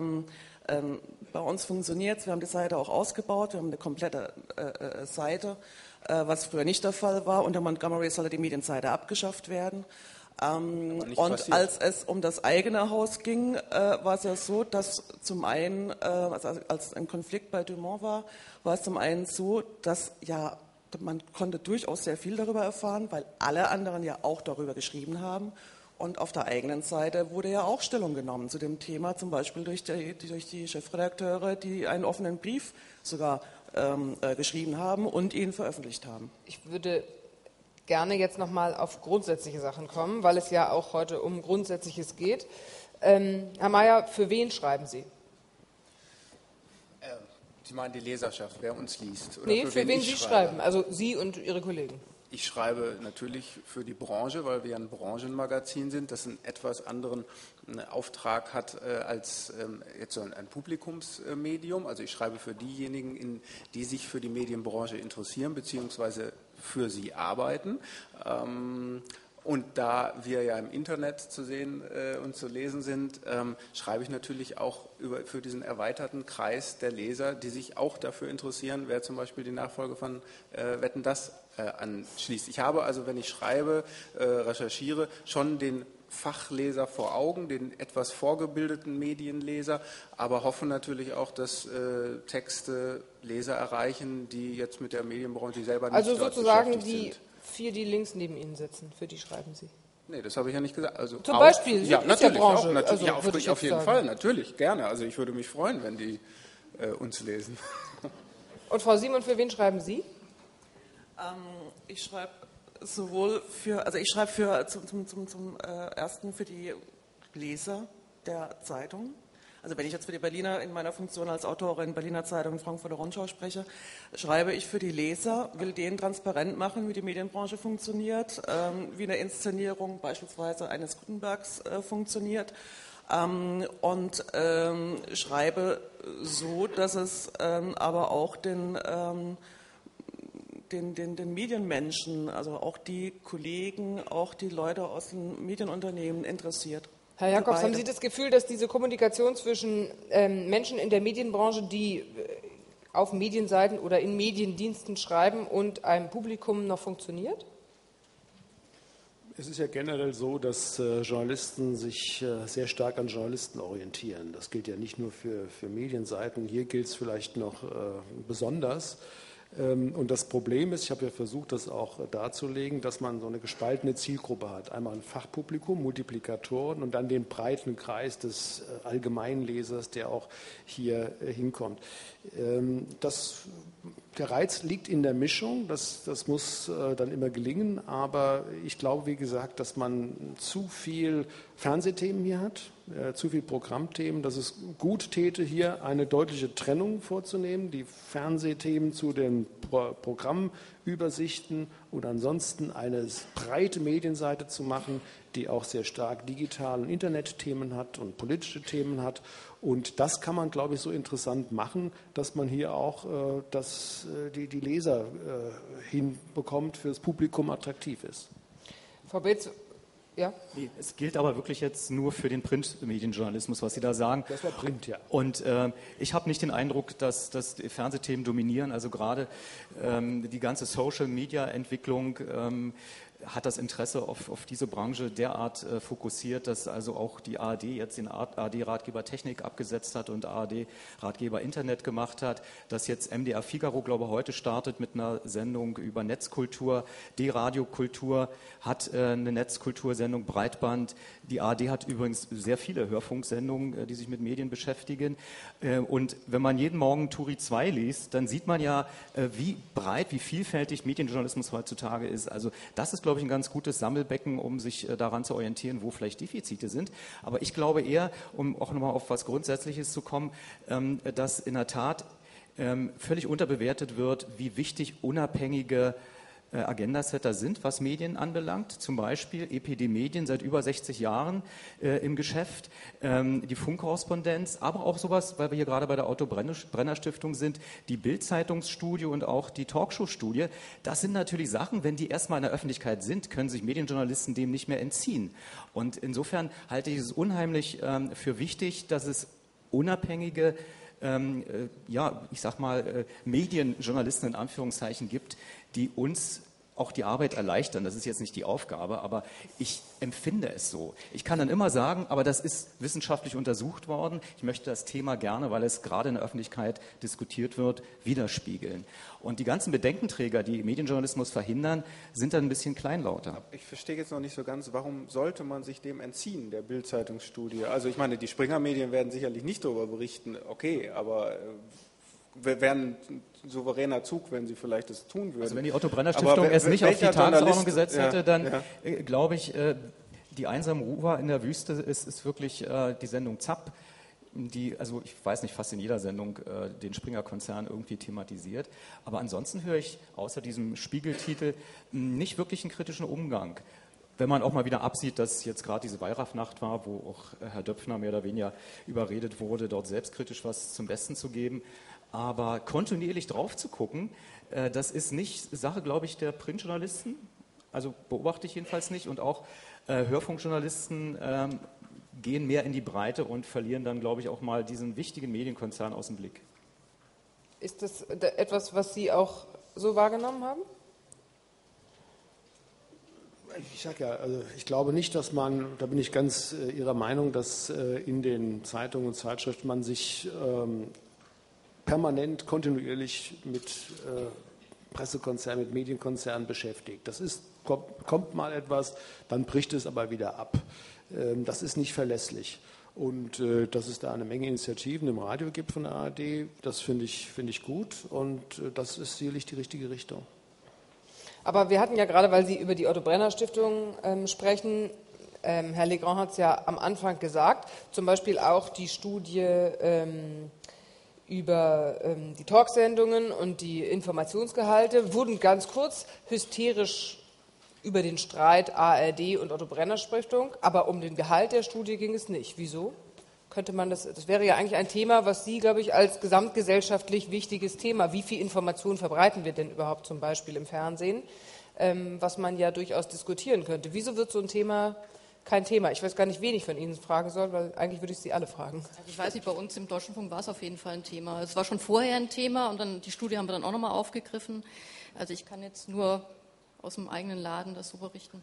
Bei uns funktioniert es, wir haben die Seite auch ausgebaut, wir haben eine komplette Seite, was früher nicht der Fall war. Unter Montgomery sollte die Medienseite abgeschafft werden. Und als es um das eigene Haus ging, war es ja so, dass zum einen, als ein Konflikt bei Dumont war es zum einen so, dass ja man konnte durchaus sehr viel darüber erfahren, weil alle anderen ja auch darüber geschrieben haben. Und auf der eigenen Seite wurde ja auch Stellung genommen zu dem Thema, zum Beispiel durch die Chefredakteure, die einen offenen Brief sogar geschrieben haben und ihn veröffentlicht haben. Ich würde gerne jetzt nochmal auf grundsätzliche Sachen kommen, weil es ja auch heute um Grundsätzliches geht. Herr Mayer, für wen schreiben Sie? Sie meinen die Leserschaft, wer uns liest? Oder nee, für wen Sie schreiben, also Sie und Ihre Kollegen. Ich schreibe natürlich für die Branche, weil wir ein Branchenmagazin sind, das einen etwas anderen Auftrag hat als jetzt so ein Publikumsmedium. Also ich schreibe für diejenigen, die sich für die Medienbranche interessieren bzw. für sie arbeiten. Und da wir ja im Internet zu sehen und zu lesen sind, schreibe ich natürlich auch für diesen erweiterten Kreis der Leser, die sich auch dafür interessieren, wer zum Beispiel die Nachfolge von Wetten, dass anschließt. Ich habe also, wenn ich schreibe, recherchiere, schon den Fachleser vor Augen, den etwas vorgebildeten Medienleser, aber hoffe natürlich auch, dass Texte Leser erreichen, die jetzt mit der Medienbranche selber nicht also dort sozusagen beschäftigt sind. 4, die links neben Ihnen sitzen, für die schreiben Sie. Nee, das habe ich ja nicht gesagt. Also zum auch, Beispiel, ja, natürlich, Branche. Auch, natürlich, also, ja, auf jeden Fall, natürlich, gerne. Also ich würde mich freuen, wenn die uns lesen. Und Frau Simon, für wen schreiben Sie? Ich schreibe sowohl für, also ich schreibe zum ersten für die Leser der Zeitung. Also wenn ich jetzt für die Berliner in meiner Funktion als Autorin Berliner Zeitung, Frankfurter Rundschau spreche, schreibe ich für die Leser, will denen transparent machen, wie die Medienbranche funktioniert, wie eine Inszenierung beispielsweise eines Gutenbergs funktioniert und schreibe so, dass es aber auch den Medienmenschen, also auch die Kollegen, auch die Leute aus den Medienunternehmen interessiert. Herr Jakobs, haben Sie das Gefühl, dass diese Kommunikation zwischen Menschen in der Medienbranche, die auf Medienseiten oder in Mediendiensten schreiben, und einem Publikum noch funktioniert? Es ist ja generell so, dass Journalisten sich sehr stark an Journalisten orientieren. Das gilt ja nicht nur für Medienseiten, hier gilt es vielleicht noch besonders. Und das Problem ist, ich habe ja versucht, das auch darzulegen, dass man so eine gespaltene Zielgruppe hat. Einmal ein Fachpublikum, Multiplikatoren und dann den breiten Kreis des Allgemeinlesers, der auch hier hinkommt. Der Reiz liegt in der Mischung, das muss dann immer gelingen, aber ich glaube, wie gesagt, dass man zu viel Fernsehthemen hier hat, zu viel Programmthemen, dass es gut täte, hier eine deutliche Trennung vorzunehmen, die Fernsehthemen zu den Programmübersichten und ansonsten eine breite Medienseite zu machen, die auch sehr stark digital- und Internetthemen hat und politische Themen hat. Und das kann man, glaube ich, so interessant machen, dass man hier auch die Leser hinbekommt, für das Publikum attraktiv ist. Frau Beetz, ja? Nee, es gilt aber wirklich jetzt nur für den Printmedienjournalismus, was Sie da sagen. Das war Print, ja. Und ich habe nicht den Eindruck, dass die Fernsehthemen dominieren. Also gerade die ganze Social-Media-Entwicklung hat das Interesse auf diese Branche derart fokussiert, dass also auch die ARD jetzt den ARD-Ratgeber Technik abgesetzt hat und ARD-Ratgeber Internet gemacht hat, dass jetzt MDR Figaro, glaube ich, heute startet mit einer Sendung über Netzkultur, D-Radio-Kultur hat eine Netzkultursendung, Breitband. Die ARD hat übrigens sehr viele Hörfunksendungen, die sich mit Medien beschäftigen. Und wenn man jeden Morgen Turi 2 liest, dann sieht man ja, wie breit, wie vielfältig Medienjournalismus heutzutage ist. Also das ist, glaube ich, ein ganz gutes Sammelbecken, um sich daran zu orientieren, wo vielleicht Defizite sind. Aber ich glaube eher, um auch nochmal auf was Grundsätzliches zu kommen, dass in der Tat völlig unterbewertet wird, wie wichtig unabhängige Agendasetter sind, was Medien anbelangt. Zum Beispiel EPD Medien seit über 60 Jahren im Geschäft, die Funkkorrespondenz, aber auch sowas, weil wir hier gerade bei der Otto-Brenner-Stiftung sind, die Bild-Zeitungsstudie und auch die Talkshow-Studie. Das sind natürlich Sachen, wenn die erstmal in der Öffentlichkeit sind, können sich Medienjournalisten dem nicht mehr entziehen. Und insofern halte ich es unheimlich für wichtig, dass es unabhängige Medienjournalisten in Anführungszeichen gibt, die uns auch die Arbeit erleichtern. Das ist jetzt nicht die Aufgabe, aber ich empfinde es so. Ich kann dann immer sagen, aber das ist wissenschaftlich untersucht worden. Ich möchte das Thema gerne, weil es gerade in der Öffentlichkeit diskutiert wird, widerspiegeln. Und die ganzen Bedenkenträger, die Medienjournalismus verhindern, sind dann ein bisschen kleinlauter. Ich verstehe jetzt noch nicht so ganz, warum sollte man sich dem entziehen, der Bild-Zeitungsstudie? Also ich meine, die Springer-Medien werden sicherlich nicht darüber berichten, okay, aber wäre ein souveräner Zug, wenn sie vielleicht das tun würden. Also wenn die Otto-Brenner-Stiftung es nicht auf die Tagesordnung gesetzt hätte, dann glaube ich, die einsamen Rufer in der Wüste ist wirklich die Sendung Zapp, die, also ich weiß nicht, fast in jeder Sendung den Springer-Konzern irgendwie thematisiert. Aber ansonsten höre ich außer diesem Spiegeltitel nicht wirklich einen kritischen Umgang. Wenn man auch mal wieder absieht, dass jetzt gerade diese Wallraff-Nacht war, wo auch Herr Döpfner mehr oder weniger überredet wurde, dort selbstkritisch was zum Besten zu geben. Aber kontinuierlich drauf zu gucken, das ist nicht Sache, glaube ich, der Printjournalisten, Also beobachte ich jedenfalls nicht. Und auch Hörfunkjournalisten gehen mehr in die Breite und verlieren dann, glaube ich, auch mal diesen wichtigen Medienkonzern aus dem Blick. Ist das etwas, was Sie auch so wahrgenommen haben? Ich sage ja, also ich glaube nicht, dass man, da bin ich ganz Ihrer Meinung, dass in den Zeitungen und Zeitschriften man sich permanent, kontinuierlich mit Pressekonzernen, mit Medienkonzernen beschäftigt. Das kommt mal etwas, dann bricht es aber wieder ab. Das ist nicht verlässlich. Und dass es da eine Menge Initiativen im Radio gibt von der ARD, das finde ich gut und das ist sicherlich die richtige Richtung. Aber wir hatten ja gerade, weil Sie über die Otto-Brenner-Stiftung sprechen, Herr Legrand hat es ja am Anfang gesagt, zum Beispiel auch die Studie über die Talksendungen und die Informationsgehalte wurden ganz kurz hysterisch über den Streit ARD und Otto-Brenner-Stiftung, aber um den Gehalt der Studie ging es nicht. Wieso? Könnte man das wäre ja eigentlich ein Thema, was Sie, glaube ich, als gesamtgesellschaftlich wichtiges Thema, wie viel Information verbreiten wir denn überhaupt zum Beispiel im Fernsehen, was man ja durchaus diskutieren könnte. Wieso wird so ein Thema kein Thema? Ich weiß gar nicht, wen ich von Ihnen fragen soll, weil eigentlich würde ich Sie alle fragen. Also ich weiß nicht, bei uns im Deutschlandfunk war es auf jeden Fall ein Thema. Es war schon vorher ein Thema und dann die Studie haben wir dann auch nochmal aufgegriffen. Also ich kann jetzt nur aus dem eigenen Laden das so berichten.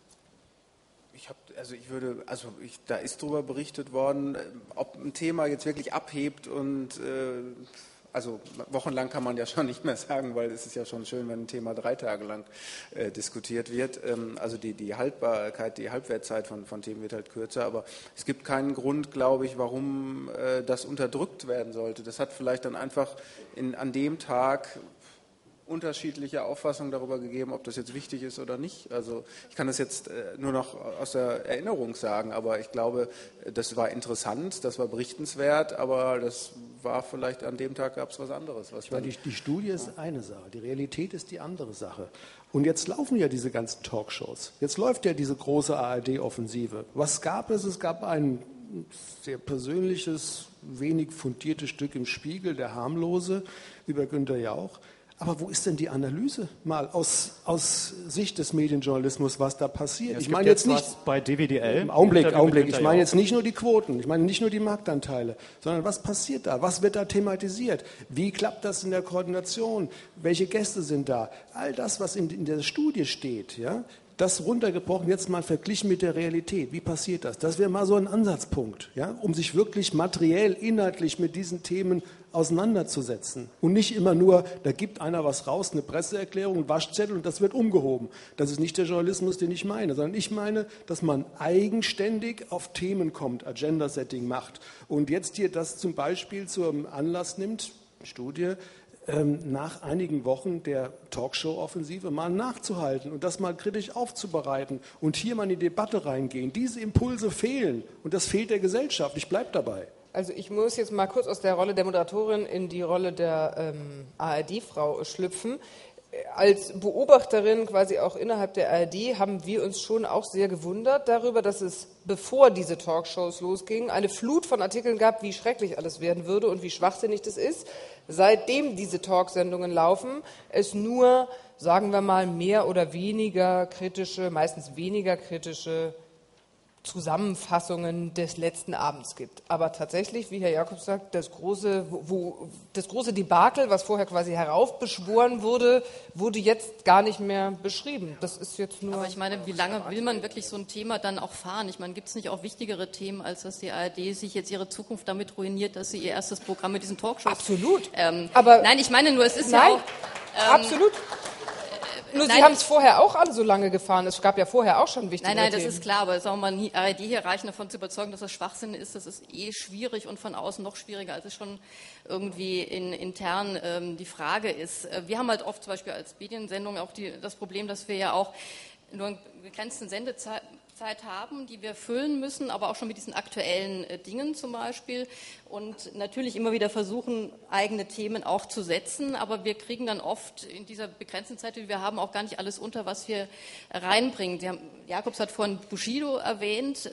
Da ist darüber berichtet worden, ob ein Thema jetzt wirklich abhebt und also wochenlang kann man ja schon nicht mehr sagen, weil es ist ja schon schön, wenn ein Thema 3 Tage lang diskutiert wird. Also die Haltbarkeit, die Halbwertzeit von Themen wird halt kürzer, aber es gibt keinen Grund, glaube ich, warum das unterdrückt werden sollte. Das hat vielleicht dann einfach an dem Tag unterschiedliche Auffassungen darüber gegeben, ob das jetzt wichtig ist oder nicht. Also ich kann das jetzt nur noch aus der Erinnerung sagen, aber ich glaube, das war interessant, das war berichtenswert, aber das war vielleicht an dem Tag gab es was anderes. Die Studie ist eine Sache, die Realität ist die andere Sache. Und jetzt laufen ja diese ganzen Talkshows. Jetzt läuft ja diese große ARD-Offensive. Was gab es? Es gab ein sehr persönliches, wenig fundiertes Stück im Spiegel, der Harmlose, über Günter Jauch. Aber wo ist denn die Analyse mal aus Sicht des Medienjournalismus, was da passiert? Ja, ich meine jetzt nicht bei DWDL. Augenblick. Ich meine jetzt nicht nur die Quoten, ich meine nicht nur die Marktanteile, sondern was passiert da? Was wird da thematisiert? Wie klappt das in der Koordination? Welche Gäste sind da? All das, was in der Studie steht, ja, das runtergebrochen, jetzt mal verglichen mit der Realität. Wie passiert das? Das wäre mal so ein Ansatzpunkt, ja, um sich wirklich materiell, inhaltlich mit diesen Themen auseinanderzusetzen. Und nicht immer nur, da gibt einer was raus, eine Presseerklärung, ein Waschzettel und das wird umgehoben. Das ist nicht der Journalismus, den ich meine, sondern ich meine, dass man eigenständig auf Themen kommt, Agenda-Setting macht. Und jetzt hier das zum Beispiel zum Anlass nimmt, Studie, nach einigen Wochen der Talkshow-Offensive mal nachzuhalten und das mal kritisch aufzubereiten und hier mal in die Debatte reingehen. Diese Impulse fehlen und das fehlt der Gesellschaft. Ich bleibe dabei. Also ich muss jetzt mal kurz aus der Rolle der Moderatorin in die Rolle der ARD-Frau schlüpfen. Als Beobachterin quasi auch innerhalb der ARD haben wir uns schon auch sehr gewundert darüber, dass es, bevor diese Talkshows losgingen, eine Flut von Artikeln gab, wie schrecklich alles werden würde und wie schwachsinnig das ist. Seitdem diese Talksendungen laufen, es nur, sagen wir mal, mehr oder weniger kritische, meistens weniger kritische Zusammenfassungen des letzten Abends gibt. Aber tatsächlich, wie Herr Jakobs sagt, das große Debakel, was vorher quasi heraufbeschworen wurde, wurde jetzt gar nicht mehr beschrieben. Das ist jetzt nur. Aber ich meine, wie lange will man wirklich so ein Thema dann auch fahren? Ich meine, gibt es nicht auch wichtigere Themen, als dass die ARD sich jetzt ihre Zukunft damit ruiniert, dass sie ihr erstes Programm mit diesen Talkshows... Absolut. Aber nein, ich meine nur, es ist ja auch... Absolut. Nur Sie haben es vorher auch alle so lange gefahren. Es gab ja vorher auch schon wichtige Themen. Nein, das ist klar. Aber sagen wir mal, ARD hier reichen davon zu überzeugen, dass das Schwachsinn ist. Das ist schwierig und von außen noch schwieriger, als es schon irgendwie intern die Frage ist. Wir haben halt oft zum Beispiel als Mediensendung auch das Problem, dass wir ja auch nur einen begrenzten Sendezeit haben, die wir füllen müssen, aber auch schon mit diesen aktuellen Dingen zum Beispiel und natürlich immer wieder versuchen, eigene Themen auch zu setzen, aber wir kriegen dann oft in dieser begrenzten Zeit, die wir haben, auch gar nicht alles unter, was wir reinbringen. Jakobs hat vorhin Bushido erwähnt,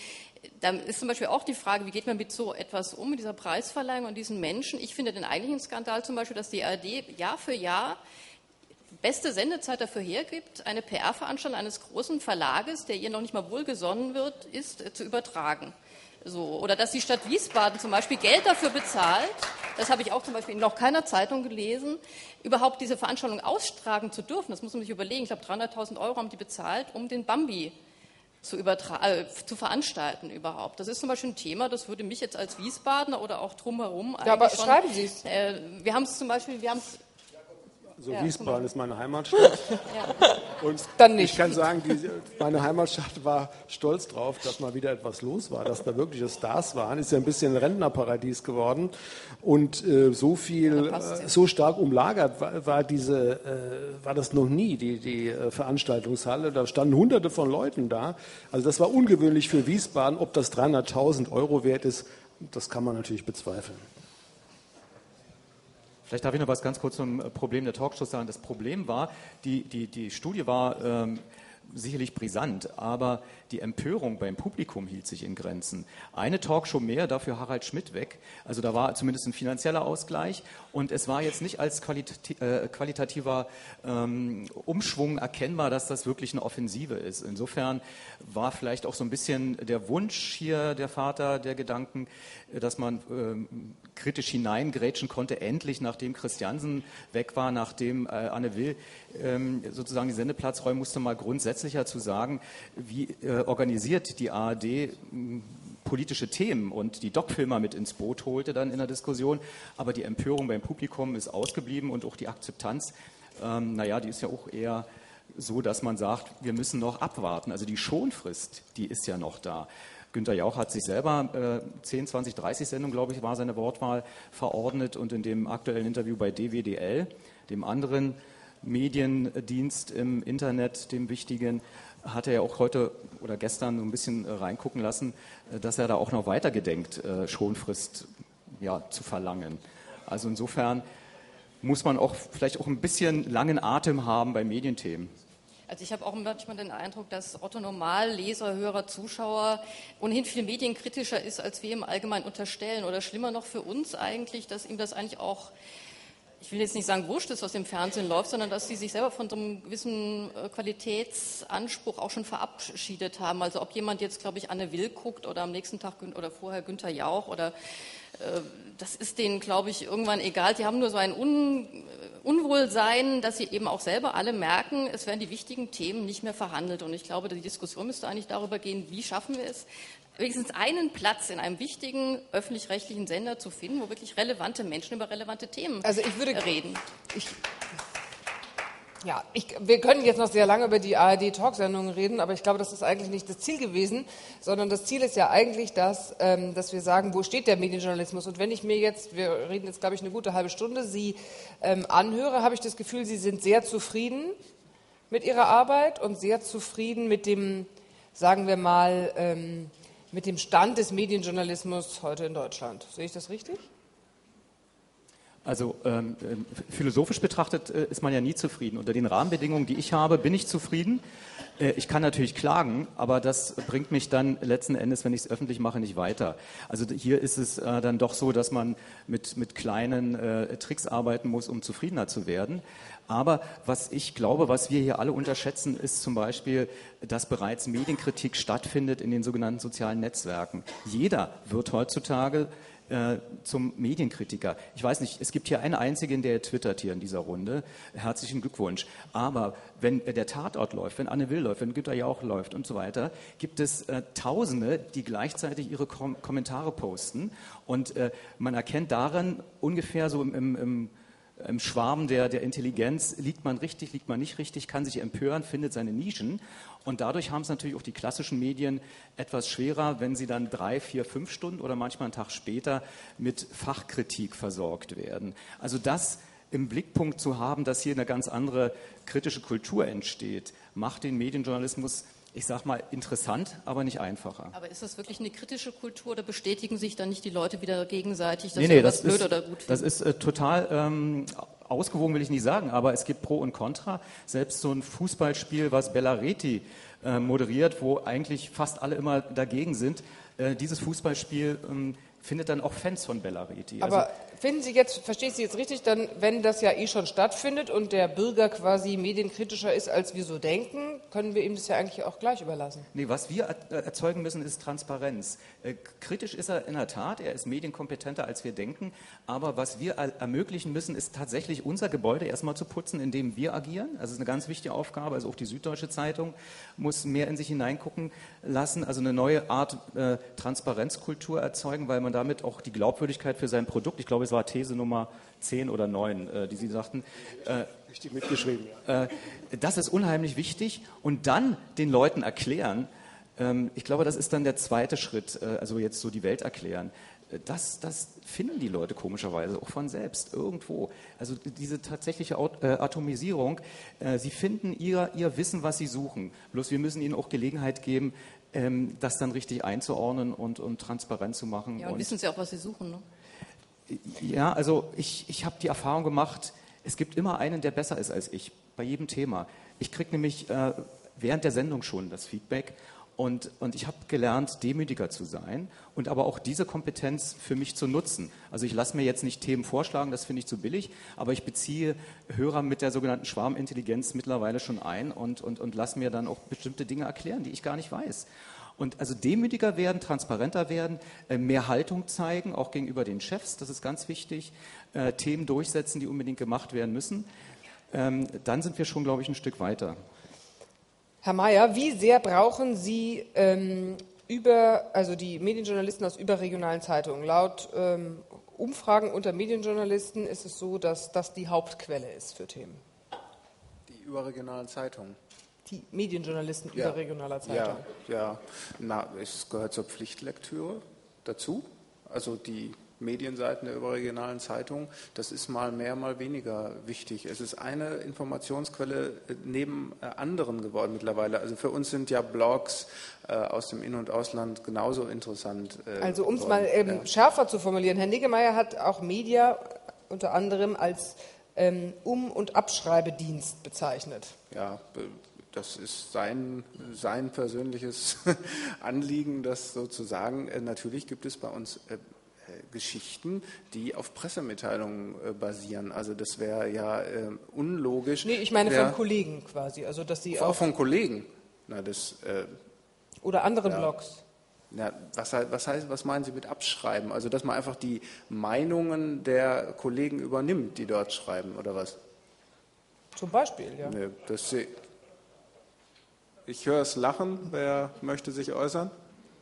da ist zum Beispiel auch die Frage, wie geht man mit so etwas um, mit dieser Preisverleihung und diesen Menschen. Ich finde den eigentlichen Skandal zum Beispiel, dass die ARD Jahr für Jahr beste Sendezeit dafür hergibt, eine PR-Veranstaltung eines großen Verlages, der ihr noch nicht mal wohlgesonnen wird, ist zu übertragen. So, oder dass die Stadt Wiesbaden zum Beispiel Geld dafür bezahlt, das habe ich auch zum Beispiel in noch keiner Zeitung gelesen, überhaupt diese Veranstaltung austragen zu dürfen. Das muss man sich überlegen. Ich glaube, 300.000 € haben die bezahlt, um den Bambi zu veranstalten überhaupt. Das ist zum Beispiel ein Thema, das würde mich jetzt als Wiesbadener oder auch drumherum eigentlich aber schreiben Sie es. Wir haben es zum Beispiel, Also Wiesbaden ist meine Heimatstadt. Und dann nicht. Ich kann sagen, meine Heimatstadt war stolz drauf, dass mal wieder etwas los war, dass da wirkliche Stars waren. Ist ja ein bisschen ein Rentnerparadies geworden. Und so stark umlagert war das noch nie, die Veranstaltungshalle. Da standen Hunderte von Leuten da. Also das war ungewöhnlich für Wiesbaden. Ob das 300.000 € wert ist, das kann man natürlich bezweifeln. Vielleicht darf ich noch was ganz kurz zum Problem der Talkshows sagen. Das Problem war, die Studie war sicherlich brisant, aber die Empörung beim Publikum hielt sich in Grenzen. Eine Talkshow mehr, dafür Harald Schmidt weg. Also da war zumindest ein finanzieller Ausgleich und es war jetzt nicht als qualitativer Umschwung erkennbar, dass das wirklich eine Offensive ist. Insofern war vielleicht auch so ein bisschen der Wunsch hier der Vater der Gedanken, dass man kritisch hineingrätschen konnte, endlich nachdem Christiansen weg war, nachdem Anne Will sozusagen die Sendeplatz räumen musste, mal grundsätzlicher zu sagen, wie organisiert die ARD politische Themen und die Doc-Filmer mit ins Boot holte dann in der Diskussion, aber die Empörung beim Publikum ist ausgeblieben und auch die Akzeptanz, die ist ja auch eher so, dass man sagt, wir müssen noch abwarten, also die Schonfrist, die ist ja noch da. Günter Jauch hat sich selber 10, 20, 30 Sendungen, glaube ich, war seine Wortwahl, verordnet und in dem aktuellen Interview bei DWDL, dem anderen Mediendienst im Internet, dem wichtigen, hat er ja auch heute oder gestern so ein bisschen reingucken lassen, dass er da auch noch weiter gedenkt, Schonfrist zu verlangen. Also insofern muss man auch vielleicht auch ein bisschen langen Atem haben bei Medienthemen. Also ich habe auch manchmal den Eindruck, dass Otto Normalleser, Hörer, Zuschauer ohnehin viel medienkritischer ist, als wir ihm allgemein unterstellen. Oder schlimmer noch für uns eigentlich, dass ihm das eigentlich auch, ich will jetzt nicht sagen wurscht ist, was im Fernsehen läuft, sondern dass sie sich selber von so einem gewissen Qualitätsanspruch auch schon verabschiedet haben. Also ob jemand jetzt, glaube ich, Anne Will guckt oder am nächsten Tag oder vorher Günther Jauch oder das ist denen, glaube ich, irgendwann egal. Sie haben nur so ein Unwohlsein, dass sie eben auch selber alle merken, es werden die wichtigen Themen nicht mehr verhandelt. Und ich glaube, die Diskussion müsste eigentlich darüber gehen, wie schaffen wir es, wenigstens einen Platz in einem wichtigen öffentlich-rechtlichen Sender zu finden, wo wirklich relevante Menschen über relevante Themen reden. Wir können jetzt noch sehr lange über die ARD-Talksendungen reden, aber ich glaube, das ist eigentlich nicht das Ziel gewesen, sondern das Ziel ist ja eigentlich, dass wir sagen, wo steht der Medienjournalismus? Und wenn ich mir jetzt, wir reden jetzt, glaube ich, eine gute halbe Stunde, Sie anhöre, habe ich das Gefühl, Sie sind sehr zufrieden mit Ihrer Arbeit und sehr zufrieden mit dem, sagen wir mal, mit dem Stand des Medienjournalismus heute in Deutschland. Sehe ich das richtig? Also philosophisch betrachtet ist man ja nie zufrieden. Unter den Rahmenbedingungen, die ich habe, bin ich zufrieden. Ich kann natürlich klagen, aber das bringt mich dann letzten Endes, wenn ich es öffentlich mache, nicht weiter. Also hier ist es dann doch so, dass man mit kleinen Tricks arbeiten muss, um zufriedener zu werden. Aber was ich glaube, was wir hier alle unterschätzen, ist zum Beispiel, dass bereits Medienkritik stattfindet in den sogenannten sozialen Netzwerken. Jeder wird heutzutage zum Medienkritiker. Ich weiß nicht, es gibt hier einen einzigen, der twittert hier in dieser Runde. Herzlichen Glückwunsch. Aber wenn der Tatort läuft, wenn Anne Will läuft, wenn Günther Jauch läuft und so weiter, gibt es Tausende, die gleichzeitig ihre Kommentare posten. Und man erkennt darin ungefähr so im Schwarm der Intelligenz, liegt man richtig, liegt man nicht richtig, kann sich empören, findet seine Nischen. Und dadurch haben es natürlich auch die klassischen Medien etwas schwerer, wenn sie dann 3, 4, 5 Stunden oder manchmal einen Tag später mit Fachkritik versorgt werden. Also das im Blickpunkt zu haben, dass hier eine ganz andere kritische Kultur entsteht, macht den Medienjournalismus, ich sag mal, interessant, aber nicht einfacher. Aber ist das wirklich eine kritische Kultur oder bestätigen sich dann nicht die Leute wieder gegenseitig, dass sie was blöd oder gut finden? Das ist total ausgewogen, will ich nicht sagen, aber es gibt Pro und Contra. Selbst so ein Fußballspiel, was Bellaretti moderiert, wo eigentlich fast alle immer dagegen sind, dieses Fußballspiel findet dann auch Fans von Bella Reti. Aber finden Sie jetzt, verstehe ich Sie jetzt richtig, dann, wenn das ja schon stattfindet und der Bürger quasi medienkritischer ist, als wir so denken, können wir ihm das ja eigentlich auch gleich überlassen? Nee, was wir erzeugen müssen, ist Transparenz. Kritisch ist er in der Tat, er ist medienkompetenter, als wir denken, aber was wir ermöglichen müssen, ist tatsächlich unser Gebäude erstmal zu putzen, indem wir agieren. Also das ist eine ganz wichtige Aufgabe, also auch die Süddeutsche Zeitung muss mehr in sich hineingucken lassen, also eine neue Art Transparenzkultur erzeugen, weil man damit auch die Glaubwürdigkeit für sein Produkt, ich glaube, es war These Nummer 10 oder 9, die Sie sagten. Richtig mitgeschrieben, ja. Das ist unheimlich wichtig und dann den Leuten erklären, ich glaube, das ist dann der zweite Schritt, also jetzt so die Welt erklären. Das finden die Leute komischerweise auch von selbst irgendwo. Also diese tatsächliche Atomisierung, sie finden ihr Wissen, was sie suchen. Bloß wir müssen ihnen auch Gelegenheit geben, das dann richtig einzuordnen und transparent zu machen. Ja, und wissen sie auch, was sie suchen, ne? Ja, also ich habe die Erfahrung gemacht, es gibt immer einen, der besser ist als ich, bei jedem Thema. Ich kriege nämlich während der Sendung schon das Feedback und ich habe gelernt, demütiger zu sein und aber auch diese Kompetenz für mich zu nutzen. Also ich lasse mir jetzt nicht Themen vorschlagen, das finde ich zu billig, aber ich beziehe Hörer mit der sogenannten Schwarmintelligenz mittlerweile schon ein und lasse mir dann auch bestimmte Dinge erklären, die ich gar nicht weiß. Und also demütiger werden, transparenter werden, mehr Haltung zeigen, auch gegenüber den Chefs, das ist ganz wichtig, Themen durchsetzen, die unbedingt gemacht werden müssen. Dann sind wir schon, glaube ich, ein Stück weiter. Herr Mayer, wie sehr brauchen Sie also die Medienjournalisten aus überregionalen Zeitungen? Laut Umfragen unter Medienjournalisten ist es so, dass das die Hauptquelle ist für Themen. Die überregionalen Zeitungen? Die Medienjournalisten überregionaler Zeitungen. Ja. Es gehört zur Pflichtlektüre dazu. Also die Medienseiten der überregionalen Zeitungen, das ist mal mehr, mal weniger wichtig. Es ist eine Informationsquelle neben anderen geworden mittlerweile. Also für uns sind ja Blogs aus dem In- und Ausland genauso interessant. Also um es mal schärfer zu formulieren, Herr Niggemeier hat auch Media unter anderem als Um- und Abschreibedienst bezeichnet. Ja, das ist sein persönliches Anliegen, das sozusagen. Natürlich gibt es bei uns Geschichten, die auf Pressemitteilungen basieren. Also das wäre ja unlogisch. Nee, ich meine von Kollegen quasi. Also dass Sie auch von Kollegen? Na, oder anderen Blogs. Ja, was meinen Sie mit abschreiben? Also dass man einfach die Meinungen der Kollegen übernimmt, die dort schreiben, oder was? Zum Beispiel, ja. Nee, ich höre es lachen. Wer möchte sich äußern?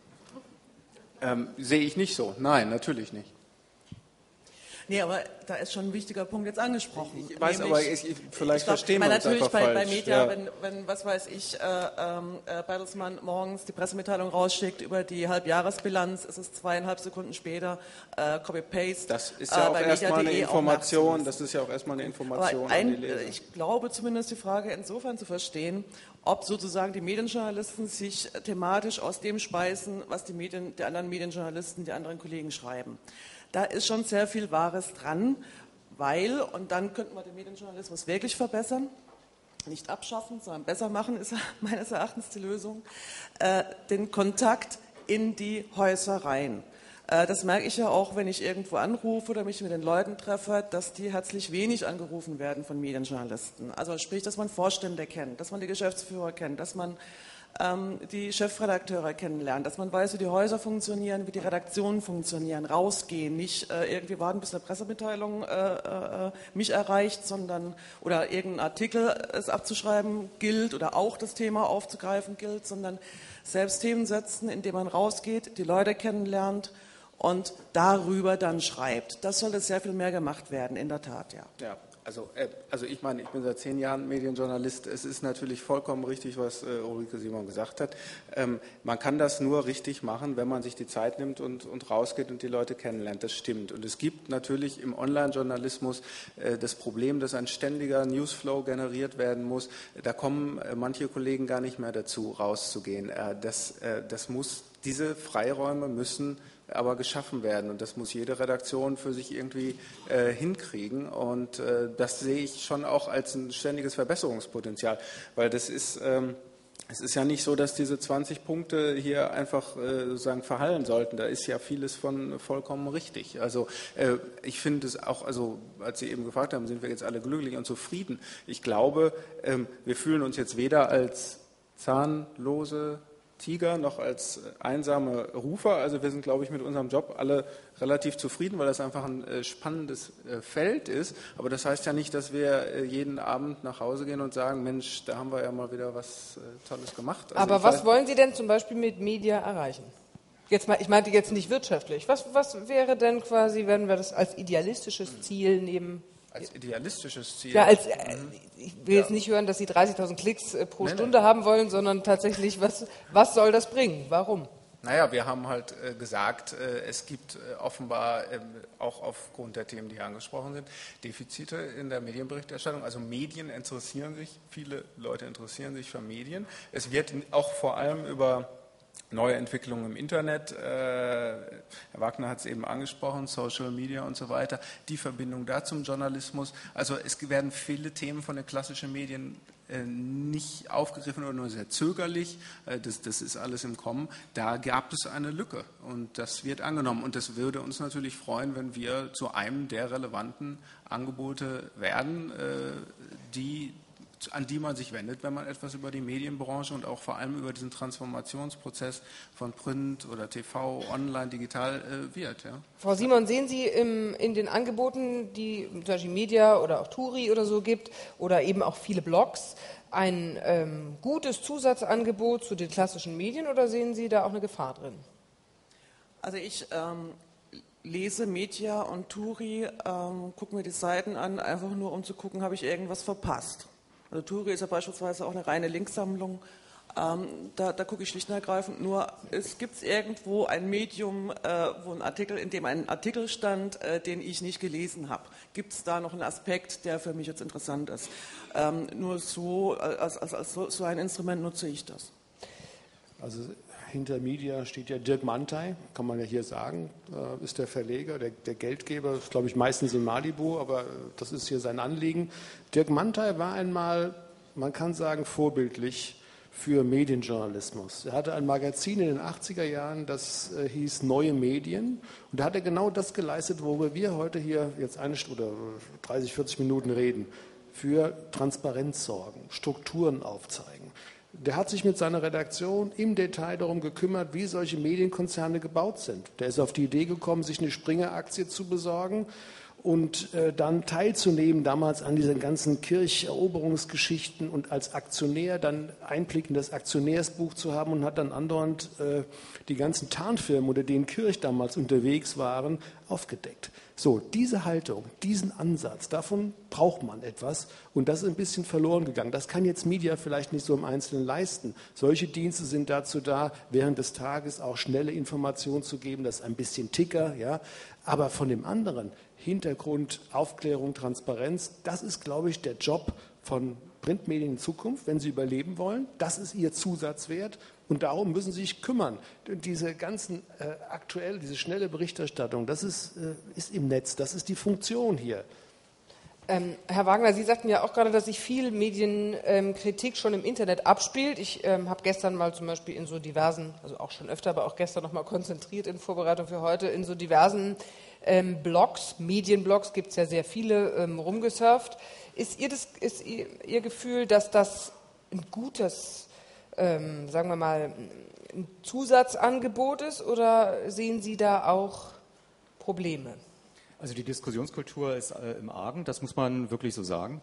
Sehe ich nicht so. Nein, natürlich nicht. Nee, aber da ist schon ein wichtiger Punkt jetzt angesprochen. Ich weiß, aber vielleicht verstehen wir uns einfach falsch. Bei Media, wenn was weiß ich, Bertelsmann morgens die Pressemitteilung rausschickt über die Halbjahresbilanz, ist es 2,5 Sekunden später, Copy-Paste. Das ist ja auch erstmal eine Information, an die Leser. Ich glaube zumindest die Frage insofern zu verstehen, ob sozusagen die Medienjournalisten sich thematisch aus dem speisen, was die anderen Medienjournalisten, die anderen Kollegen schreiben. Da ist schon sehr viel Wahres dran, und dann könnten wir den Medienjournalismus wirklich verbessern, nicht abschaffen, sondern besser machen, ist meines Erachtens die Lösung, den Kontakt in die Häuser rein. Das merke ich ja auch, wenn ich irgendwo anrufe oder mich mit den Leuten treffe, dass die herzlich wenig angerufen werden von Medienjournalisten. Also sprich, dass man Vorstände kennt, dass man die Geschäftsführer kennt, dass man die Chefredakteure kennenlernen, dass man weiß, wie die Häuser funktionieren, wie die Redaktionen funktionieren, rausgehen, nicht irgendwie warten, bis eine Pressemitteilung mich erreicht, oder irgendein Artikel es abzuschreiben gilt oder auch das Thema aufzugreifen gilt, sondern selbst Themen setzen, indem man rausgeht, die Leute kennenlernt und darüber dann schreibt. Das sollte sehr viel mehr gemacht werden, in der Tat, ja. Ja. Also ich meine, ich bin seit 10 Jahren Medienjournalist. Es ist natürlich vollkommen richtig, was Ulrike Simon gesagt hat. Man kann das nur richtig machen, wenn man sich die Zeit nimmt und rausgeht und die Leute kennenlernt. Das stimmt. Und es gibt natürlich im Online-Journalismus das Problem, dass ein ständiger Newsflow generiert werden muss. Da kommen manche Kollegen gar nicht mehr dazu, rauszugehen. Diese Freiräume müssen aber geschaffen werden und das muss jede Redaktion für sich irgendwie hinkriegen und das sehe ich schon auch als ein ständiges Verbesserungspotenzial, weil das ist es ist ja nicht so, dass diese 20 Punkte hier einfach sozusagen verhallen sollten. Da ist ja vieles von vollkommen richtig. Also ich finde es auch, also als Sie eben gefragt haben, sind wir jetzt alle glücklich und zufrieden. Ich glaube, wir fühlen uns jetzt weder als zahnlose Tiger noch als einsame Rufer. Also wir sind, glaube ich, mit unserem Job alle relativ zufrieden, weil das einfach ein spannendes Feld ist. Aber das heißt ja nicht, dass wir jeden Abend nach Hause gehen und sagen, Mensch, da haben wir ja mal wieder was Tolles gemacht. Also aber was wollen Sie denn zum Beispiel mit Media erreichen? Jetzt mal, ich meinte jetzt nicht wirtschaftlich. Was wäre denn quasi, wenn wir das als idealistisches Ziel nehmen? Als idealistisches Ziel? Ja, ich will jetzt nicht hören, dass Sie 30.000 Klicks pro Stunde haben wollen, sondern tatsächlich, was soll das bringen? Warum? Naja, wir haben halt gesagt, es gibt offenbar auch aufgrund der Themen, die hier angesprochen sind, Defizite in der Medienberichterstattung. Also Medien interessieren sich, viele Leute interessieren sich für Medien. Es wird auch vor allem über neue Entwicklungen im Internet, Herr Wagner hat es eben angesprochen, Social Media und so weiter, die Verbindung da zum Journalismus. Also es werden viele Themen von den klassischen Medien nicht aufgegriffen oder nur sehr zögerlich. Das ist alles im Kommen. Da gab es eine Lücke und das wird angenommen. Und das würde uns natürlich freuen, wenn wir zu einem der relevanten Angebote werden, an die man sich wendet, wenn man etwas über die Medienbranche und auch vor allem über diesen Transformationsprozess von Print oder TV, online, digital wird. Ja. Frau Simon, sehen Sie in den Angeboten, die zum Beispiel Media oder auch Turi oder so gibt oder eben auch viele Blogs, ein gutes Zusatzangebot zu den klassischen Medien oder sehen Sie da auch eine Gefahr drin? Also ich lese Media und Turi, gucke mir die Seiten an, einfach nur um zu gucken, habe ich irgendwas verpasst. Also Turi ist ja beispielsweise auch eine reine Linksammlung. Da gucke ich schlicht und ergreifend nur, es gibt irgendwo ein Medium, in dem ein Artikel stand, den ich nicht gelesen habe. Gibt es da noch einen Aspekt, der für mich jetzt interessant ist? Nur so, als so ein Instrument nutze ich das. Also hinter Media steht ja Dirk Mantei, kann man ja hier sagen, ist der Verleger, der Geldgeber, ist glaube ich meistens in Malibu, aber das ist hier sein Anliegen. Dirk Mantei war einmal, man kann sagen, vorbildlich für Medienjournalismus. Er hatte ein Magazin in den 80er Jahren, das hieß Neue Medien und da hat er genau das geleistet, worüber wir heute hier jetzt 30, 40 Minuten reden, für Transparenz sorgen, Strukturen aufzeigen. Der hat sich mit seiner Redaktion im Detail darum gekümmert, wie solche Medienkonzerne gebaut sind. Der ist auf die Idee gekommen, sich eine Springer-Aktie zu besorgen und dann teilzunehmen damals an diesen ganzen Kircheroberungsgeschichten und als Aktionär dann Einblick in das Aktionärsbuch zu haben und hat dann andauernd die ganzen Tarnfirmen, unter denen Kirch damals unterwegs waren, aufgedeckt. So, diese Haltung, diesen Ansatz, davon braucht man etwas und das ist ein bisschen verloren gegangen. Das kann jetzt Media vielleicht nicht so im Einzelnen leisten. Solche Dienste sind dazu da, während des Tages auch schnelle Informationen zu geben, das ist ein bisschen Ticker, ja. Aber von dem anderen, Hintergrund, Aufklärung, Transparenz, das ist, glaube ich, der Job von Printmedien in Zukunft, wenn sie überleben wollen. Das ist ihr Zusatzwert. Und darum müssen sie sich kümmern. Diese ganzen diese schnelle Berichterstattung, das ist im Netz, das ist die Funktion hier. Herr Wagner, Sie sagten ja auch gerade, dass sich viel Medienkritik schon im Internet abspielt. Ich habe gestern mal zum Beispiel in so diversen, also auch schon öfter, aber auch gestern nochmal konzentriert in Vorbereitung für heute, in so diversen Blogs, Medienblogs, gibt es ja sehr viele, rumgesurft. Ist Ihr Gefühl, dass das ein gutes, sagen wir mal, ein Zusatzangebot ist oder sehen Sie da auch Probleme? Also die Diskussionskultur ist im Argen, das muss man wirklich so sagen.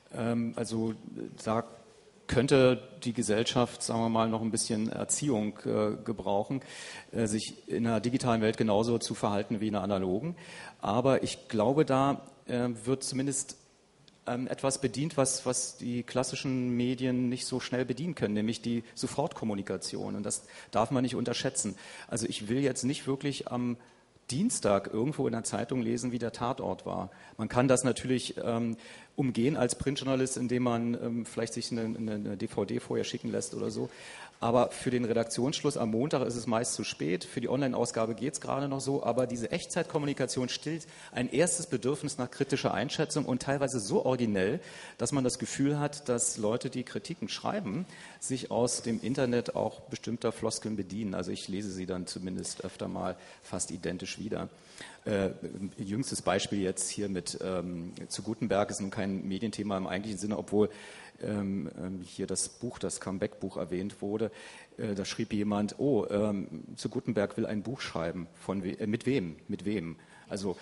Also da könnte die Gesellschaft, sagen wir mal, noch ein bisschen Erziehung gebrauchen, sich in einer digitalen Welt genauso zu verhalten wie in einer analogen. Aber ich glaube, da wird zumindest etwas bedient, was die klassischen Medien nicht so schnell bedienen können, nämlich die Sofortkommunikation. Und das darf man nicht unterschätzen. Also ich will jetzt nicht wirklich am Dienstag irgendwo in der Zeitung lesen, wie der Tatort war. Man kann das natürlich umgehen als Printjournalist, indem man vielleicht sich eine DVD vorher schicken lässt oder so. Aber für den Redaktionsschluss am Montag ist es meist zu spät. Für die Online-Ausgabe geht es gerade noch so. Aber diese Echtzeitkommunikation stillt ein erstes Bedürfnis nach kritischer Einschätzung und teilweise so originell, dass man das Gefühl hat, dass Leute, die Kritiken schreiben, sich aus dem Internet auch bestimmter Floskeln bedienen. Also ich lese sie dann zumindest öfter mal fast identisch wieder. Jüngstes Beispiel jetzt hier mit zu Gutenberg ist nun kein Medienthema im eigentlichen Sinne, obwohl hier das Buch, das Comeback-Buch erwähnt wurde. Da schrieb jemand, zu Gutenberg will ein Buch schreiben. Mit wem? Also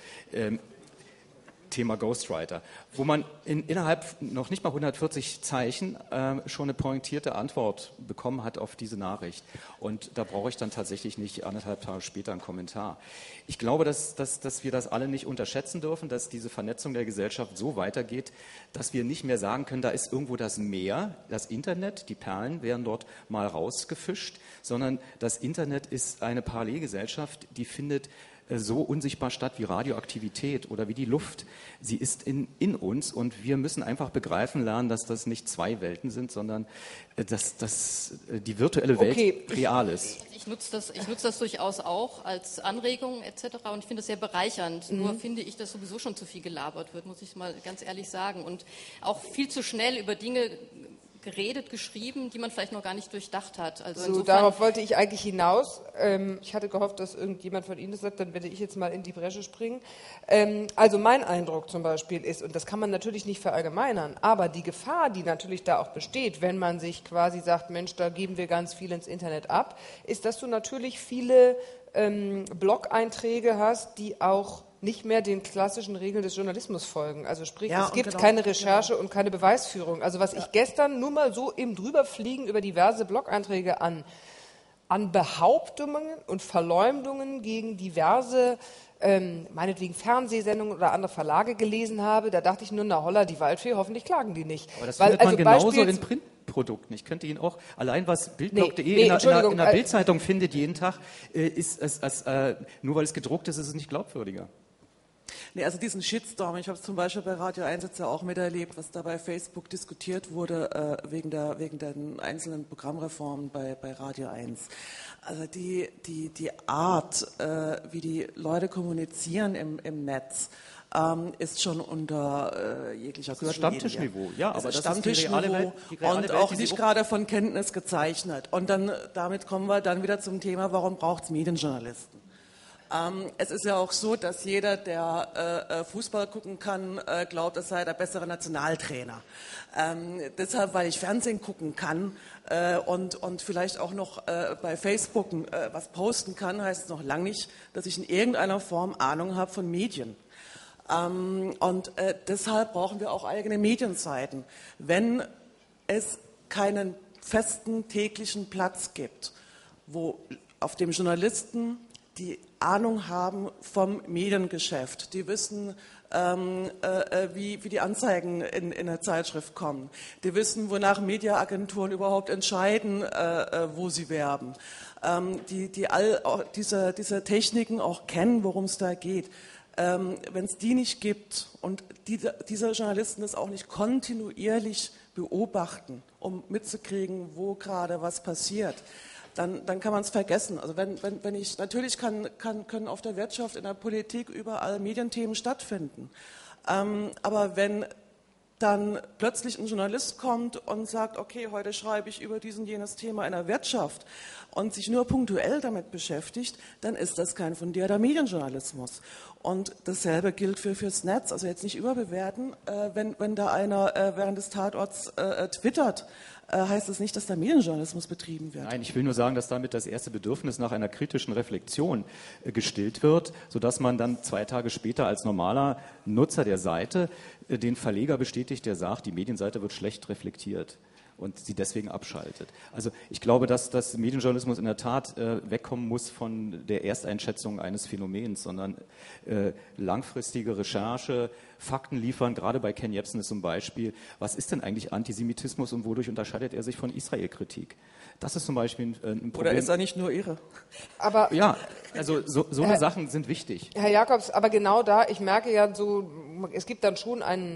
Thema Ghostwriter, wo man innerhalb noch nicht mal 140 Zeichen schon eine pointierte Antwort bekommen hat auf diese Nachricht. Und da brauche ich dann tatsächlich nicht 1,5 Tage später einen Kommentar. Ich glaube, dass wir das alle nicht unterschätzen dürfen, dass diese Vernetzung der Gesellschaft so weitergeht, dass wir nicht mehr sagen können, da ist irgendwo das Meer, das Internet, die Perlen werden dort mal rausgefischt, sondern das Internet ist eine Parallelgesellschaft, die findet so unsichtbar statt wie Radioaktivität oder wie die Luft. Sie ist in uns und wir müssen einfach begreifen lernen, dass das nicht zwei Welten sind, sondern dass die virtuelle Welt real ist. Ich nutze das durchaus auch als Anregung etc. und ich finde es sehr bereichernd. Nur finde ich, dass sowieso schon zu viel gelabert wird, muss ich mal ganz ehrlich sagen. Und auch viel zu schnell über Dinge geredet, geschrieben, die man vielleicht noch gar nicht durchdacht hat. Also so, darauf wollte ich eigentlich hinaus. Ich hatte gehofft, dass irgendjemand von Ihnen das sagt, dann werde ich jetzt mal in die Bresche springen. Also mein Eindruck zum Beispiel ist, und das kann man natürlich nicht verallgemeinern, aber die Gefahr, die natürlich da auch besteht, wenn man sich quasi sagt, Mensch, da geben wir ganz viel ins Internet ab, ist, dass du natürlich viele Blog-Einträge hast, die auch nicht mehr den klassischen Regeln des Journalismus folgen. Also sprich, es gibt keine Recherche und keine Beweisführung. Also was ich gestern nur mal so im Drüberfliegen über diverse Blog-Einträge an Behauptungen und Verleumdungen gegen diverse, meinetwegen Fernsehsendungen oder andere Verlage gelesen habe, da dachte ich nur, na holla, die Waldfee, hoffentlich klagen die nicht. Aber das findet man genauso in Printprodukten. Ich könnte Ihnen auch, allein was Bild.de in der Bildzeitung findet jeden Tag, ist es, nur weil es gedruckt ist, ist es nicht glaubwürdiger. Nee, also diesen Shitstorm, ich habe es zum Beispiel bei Radio 1 jetzt ja auch miterlebt, was da bei Facebook diskutiert wurde wegen den einzelnen Programmreformen bei Radio 1. Also die Art, wie die Leute kommunizieren im Netz, ist schon unter jeglicher Gürtellinie. Stammtischniveau, ja, aber das Stammtischniveau ist die reale Welt, und auch nicht gerade von Kenntnis gezeichnet. Und damit kommen wir dann wieder zum Thema, warum braucht es Medienjournalisten? Es ist ja auch so, dass jeder, der Fußball gucken kann, glaubt, es sei der bessere Nationaltrainer. Deshalb, weil ich Fernsehen gucken kann und vielleicht auch noch bei Facebook was posten kann, heißt es noch lange nicht, dass ich in irgendeiner Form Ahnung habe von Medien. Und deshalb brauchen wir auch eigene Medienseiten. Wenn es keinen festen täglichen Platz gibt, auf dem Journalisten die Ahnung haben vom Mediengeschäft, die wissen, wie die Anzeigen in der Zeitschrift kommen, die wissen, wonach Mediaagenturen überhaupt entscheiden, wo sie werben, die all diese Techniken auch kennen, worum es da geht. Wenn es die nicht gibt und diese Journalisten das auch nicht kontinuierlich beobachten, um mitzukriegen, wo gerade was passiert, dann kann man es vergessen. Also natürlich können auf der Wirtschaft, in der Politik überall Medienthemen stattfinden. Aber wenn dann plötzlich ein Journalist kommt und sagt, okay, heute schreibe ich über jenes Thema in der Wirtschaft und sich nur punktuell damit beschäftigt, dann ist das kein fundierter Medienjournalismus. Und dasselbe gilt fürs Netz. Also jetzt nicht überbewerten, wenn da einer während des Tatorts twittert, heißt es nicht, dass da Medienjournalismus betrieben wird. Nein, ich will nur sagen, dass damit das erste Bedürfnis nach einer kritischen Reflexion gestillt wird, sodass man dann 2 Tage später als normaler Nutzer der Seite den Verleger bestätigt, der sagt, die Medienseite wird schlecht reflektiert und sie deswegen abschaltet. Also ich glaube, dass das Medienjournalismus in der Tat wegkommen muss von der Ersteinschätzung eines Phänomens, sondern langfristige Recherche, Fakten liefern. Gerade bei Ken Jebsen ist zum Beispiel, was ist denn eigentlich Antisemitismus und wodurch unterscheidet er sich von Israelkritik? Das ist zum Beispiel ein Problem. Oder ist er nicht nur irre? Aber ja, also so eine Sachen sind wichtig. Herr Jacobs, aber genau da, ich merke ja so, es gibt dann schon einen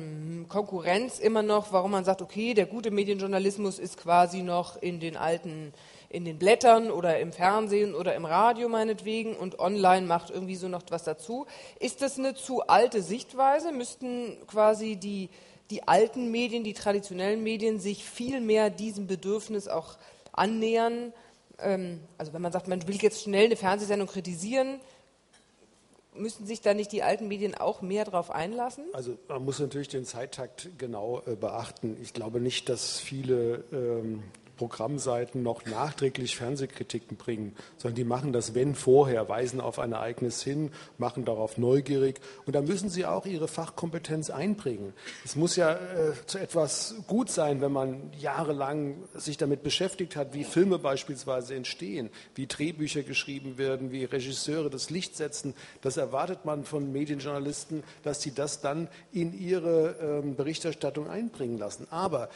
Konkurrenz immer noch, warum man sagt, okay, der gute Medienjournalismus ist quasi noch in den Blättern oder im Fernsehen oder im Radio meinetwegen und online macht irgendwie so noch was dazu. Ist das eine zu alte Sichtweise? Müssten quasi die alten Medien, die traditionellen Medien sich viel mehr diesem Bedürfnis auch annähern? Also wenn man sagt, man will jetzt schnell eine Fernsehsendung kritisieren, müssen sich da nicht die alten Medien auch mehr drauf einlassen? Also man muss natürlich den Zeittakt genau beachten. Ich glaube nicht, dass viele Programmseiten noch nachträglich Fernsehkritiken bringen, sondern die machen das, wenn vorher, weisen auf ein Ereignis hin, machen darauf neugierig und da müssen sie auch ihre Fachkompetenz einbringen. Es muss ja zu etwas gut sein, wenn man jahrelang sich damit beschäftigt hat, wie Filme beispielsweise entstehen, wie Drehbücher geschrieben werden, wie Regisseure das Licht setzen. Das erwartet man von Medienjournalisten, dass sie das dann in ihre Berichterstattung einbringen lassen. Aber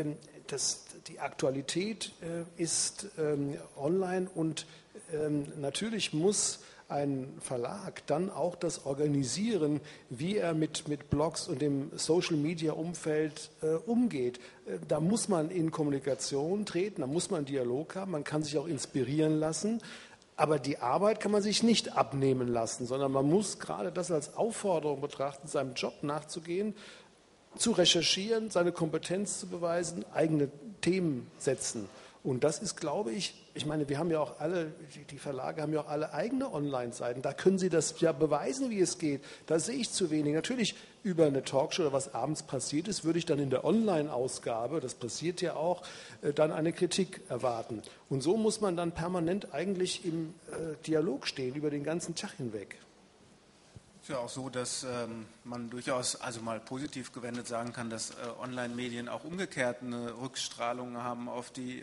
die Aktualität ist online und natürlich muss ein Verlag dann auch das organisieren, wie er mit Blogs und dem Social-Media-Umfeld umgeht. Da muss man in Kommunikation treten, da muss man Dialog haben, man kann sich auch inspirieren lassen. Aber die Arbeit kann man sich nicht abnehmen lassen, sondern man muss gerade das als Aufforderung betrachten, seinem Job nachzugehen, zu recherchieren, seine Kompetenz zu beweisen, eigene Themen setzen. Und das ist, glaube ich meine, wir haben ja auch alle, die Verlage haben ja auch alle eigene Online-Seiten. Da können sie das ja beweisen, wie es geht. Da sehe ich zu wenig. Natürlich über eine Talkshow oder was abends passiert ist, würde ich dann in der Online-Ausgabe, das passiert ja auch, dann eine Kritik erwarten. Und so muss man dann permanent eigentlich im Dialog stehen, über den ganzen Tag hinweg. Es ist ja auch so, dass man durchaus, also mal positiv gewendet sagen kann, dass Online-Medien auch umgekehrt eine Rückstrahlung haben auf die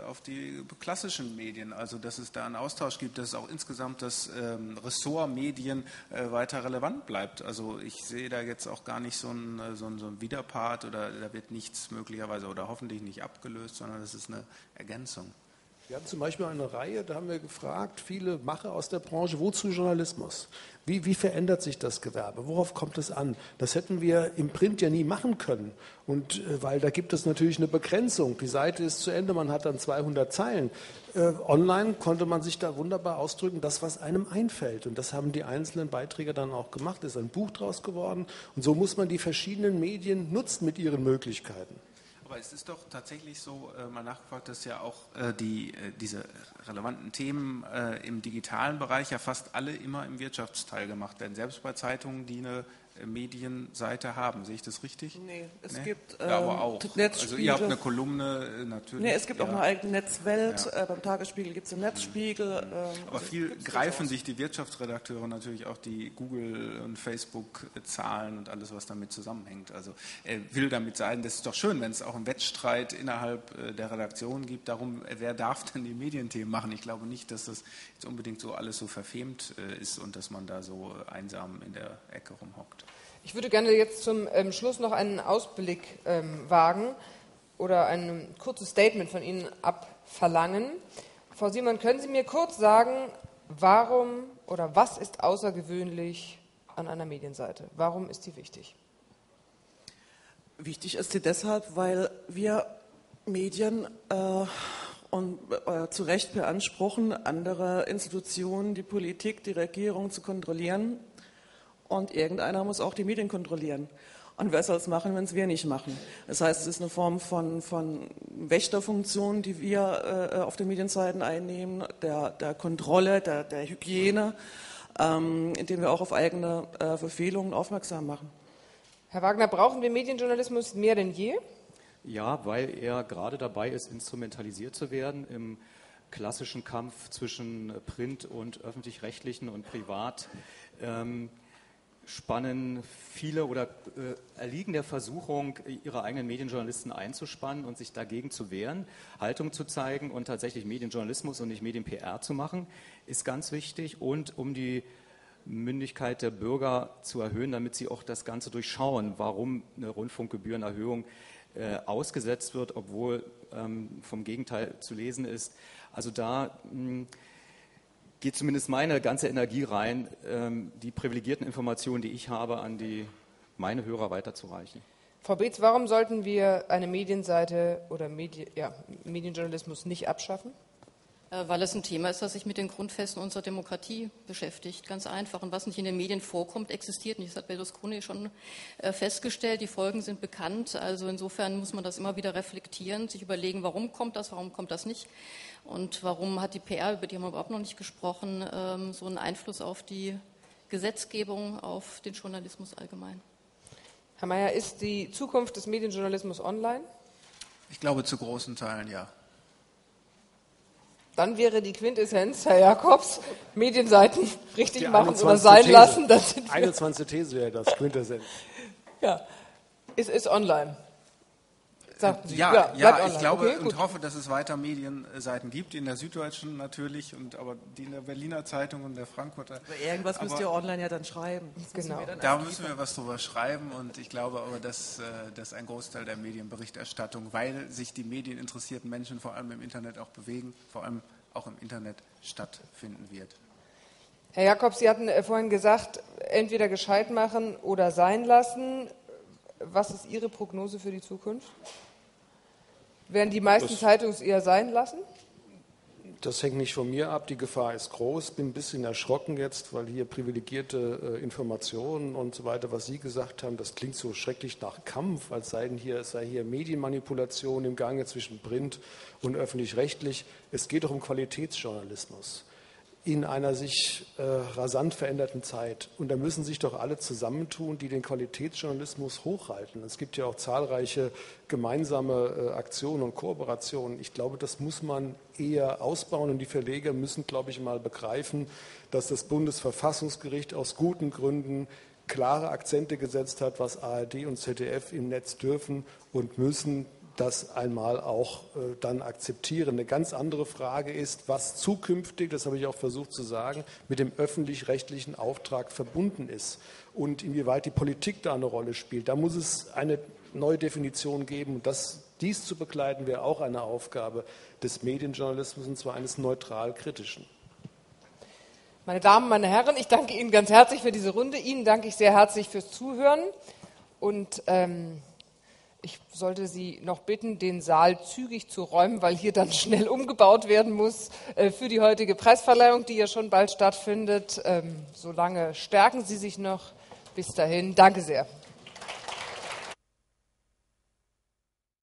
klassischen Medien. Also dass es da einen Austausch gibt, dass auch insgesamt das Ressort Medien weiter relevant bleibt. Also ich sehe da jetzt auch gar nicht so ein Widerpart oder da wird nichts möglicherweise oder hoffentlich nicht abgelöst, sondern das ist eine Ergänzung. Wir hatten zum Beispiel eine Reihe, da haben wir gefragt, viele Macher aus der Branche, wozu Journalismus? Wie verändert sich das Gewerbe? Worauf kommt es an? Das hätten wir im Print ja nie machen können. Und weil da gibt es natürlich eine Begrenzung. Die Seite ist zu Ende, man hat dann 200 Zeilen. Online konnte man sich da wunderbar ausdrücken, das, was einem einfällt. Und das haben die einzelnen Beiträge dann auch gemacht. Es ist ein Buch draus geworden. Und so muss man die verschiedenen Medien nutzen mit ihren Möglichkeiten. Aber es ist doch tatsächlich so, mal nachgefragt, dass ja auch diese relevanten Themen im digitalen Bereich ja fast alle immer im Wirtschaftsteil gemacht werden, selbst bei Zeitungen, die eine Medienseite haben. Sehe ich das richtig? Nee, es gibt ja, aber auch. Also ihr habt eine Kolumne natürlich. Nee, es gibt auch eine eigene Netzwelt. Ja. Beim Tagesspiegel gibt es einen Netzspiegel. Aber viel greifen sich die Wirtschaftsredakteure natürlich auch die Google- und Facebook-Zahlen und alles, was damit zusammenhängt. Also er will damit sagen, das ist doch schön, wenn es auch einen Wettstreit innerhalb der Redaktion gibt, darum, wer darf denn die Medienthemen machen. Ich glaube nicht, dass das jetzt unbedingt so alles so verfemt ist und dass man da so einsam in der Ecke rumhockt. Ich würde gerne jetzt zum Schluss noch einen Ausblick wagen oder ein kurzes Statement von Ihnen abverlangen. Frau Simon, können Sie mir kurz sagen, warum oder was ist außergewöhnlich an einer Medienseite? Warum ist die wichtig? Wichtig ist sie deshalb, weil wir Medien zu Recht beanspruchen, andere Institutionen, die Politik, die Regierung zu kontrollieren. Und irgendeiner muss auch die Medien kontrollieren. Und wer soll es machen, wenn es wir nicht machen? Das heißt, es ist eine Form von Wächterfunktion, die wir auf den Medienseiten einnehmen, der Kontrolle, der Hygiene, indem wir auch auf eigene Verfehlungen aufmerksam machen. Herr Wagner, brauchen wir Medienjournalismus mehr denn je? Ja, weil er gerade dabei ist, instrumentalisiert zu werden im klassischen Kampf zwischen Print und öffentlich-rechtlichen und privat. Spannen viele oder erliegen der Versuchung, ihre eigenen Medienjournalisten einzuspannen und sich dagegen zu wehren, Haltung zu zeigen und tatsächlich Medienjournalismus und nicht Medien-PR zu machen, ist ganz wichtig. Und um die Mündigkeit der Bürger zu erhöhen, damit sie auch das Ganze durchschauen, warum eine Rundfunkgebührenerhöhung ausgesetzt wird, obwohl vom Gegenteil zu lesen ist. Also da geht zumindest meine ganze Energie rein, die privilegierten Informationen, die ich habe, an meine Hörer weiterzureichen. Frau Beetz, warum sollten wir eine Medienseite oder Medienjournalismus nicht abschaffen? Weil es ein Thema ist, das sich mit den Grundfesten unserer Demokratie beschäftigt, ganz einfach. Und was nicht in den Medien vorkommt, existiert nicht. Das hat Berlusconi schon festgestellt. Die Folgen sind bekannt. Also insofern muss man das immer wieder reflektieren, sich überlegen, warum kommt das nicht? Und warum hat die PR, über die haben wir überhaupt noch nicht gesprochen, so einen Einfluss auf die Gesetzgebung, auf den Journalismus allgemein? Herr Mayer, ist die Zukunft des Medienjournalismus online? Ich glaube, zu großen Teilen ja. Dann wäre die Quintessenz, Herr Jakobs, Medienseiten richtig machen oder sein lassen. 21. These wäre das, Quintessenz. Ja, es ist online. Sagten Sie. Ja, ich glaube und hoffe, dass es weiter Medienseiten gibt, in der Süddeutschen natürlich, aber die in der Berliner Zeitung und der Frankfurter. Aber irgendwas müsst ihr online ja dann schreiben. Genau. Da müssen wir was drüber schreiben und ich glaube aber, dass ein Großteil der Medienberichterstattung, weil sich die medieninteressierten Menschen vor allem im Internet auch bewegen, vor allem auch im Internet stattfinden wird. Herr Jakobs, Sie hatten vorhin gesagt, entweder gescheit machen oder sein lassen. Was ist Ihre Prognose für die Zukunft? Werden die meisten Zeitungen eher sein lassen? Das hängt nicht von mir ab. Die Gefahr ist groß. Bin ein bisschen erschrocken jetzt, weil hier privilegierte Informationen und so weiter, was Sie gesagt haben, das klingt so schrecklich nach Kampf, als sei hier Medienmanipulation im Gange zwischen Print und öffentlich-rechtlich. Es geht doch um Qualitätsjournalismus in einer sich rasant veränderten Zeit. Und da müssen sich doch alle zusammentun, die den Qualitätsjournalismus hochhalten. Es gibt ja auch zahlreiche gemeinsame Aktionen und Kooperationen. Ich glaube, das muss man eher ausbauen. Und die Verleger müssen, glaube ich, mal begreifen, dass das Bundesverfassungsgericht aus guten Gründen klare Akzente gesetzt hat, was ARD und ZDF im Netz dürfen und müssen. Das einmal auch dann akzeptieren. Eine ganz andere Frage ist, was zukünftig, das habe ich auch versucht zu sagen, mit dem öffentlich-rechtlichen Auftrag verbunden ist und inwieweit die Politik da eine Rolle spielt. Da muss es eine neue Definition geben und dies zu begleiten wäre auch eine Aufgabe des Medienjournalismus und zwar eines neutral-kritischen. Meine Damen, meine Herren, ich danke Ihnen ganz herzlich für diese Runde. Ihnen danke ich sehr herzlich fürs Zuhören und ich sollte Sie noch bitten, den Saal zügig zu räumen, weil hier dann schnell umgebaut werden muss für die heutige Preisverleihung, die ja schon bald stattfindet. Solange stärken Sie sich noch. Bis dahin, danke sehr.